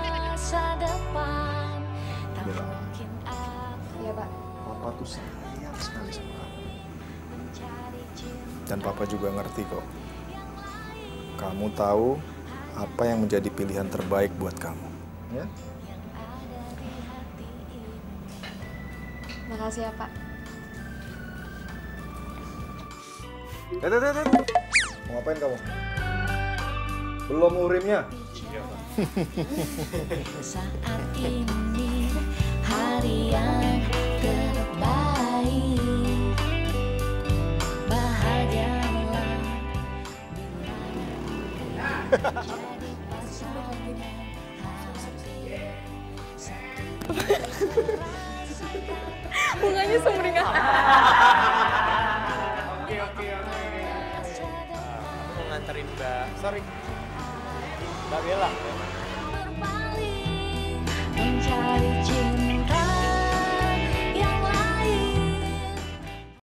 Bella, Iya, Pak. Papa tuh sayang sekali sama kamu. Dan Papa juga ngerti kok. Kamu tahu apa yang menjadi pilihan terbaik buat kamu. Ya? Makasih ya, Pak. Eh, eh, eh, eh. Mau ngapain kamu? Belum urimnya? Iya, Pak. Saat ini hari yang terbaik, bahagialah Bunganya sumringah. Oke, oke, oke. Aku mau nganterin Mbak, sorry, Mbak Bella.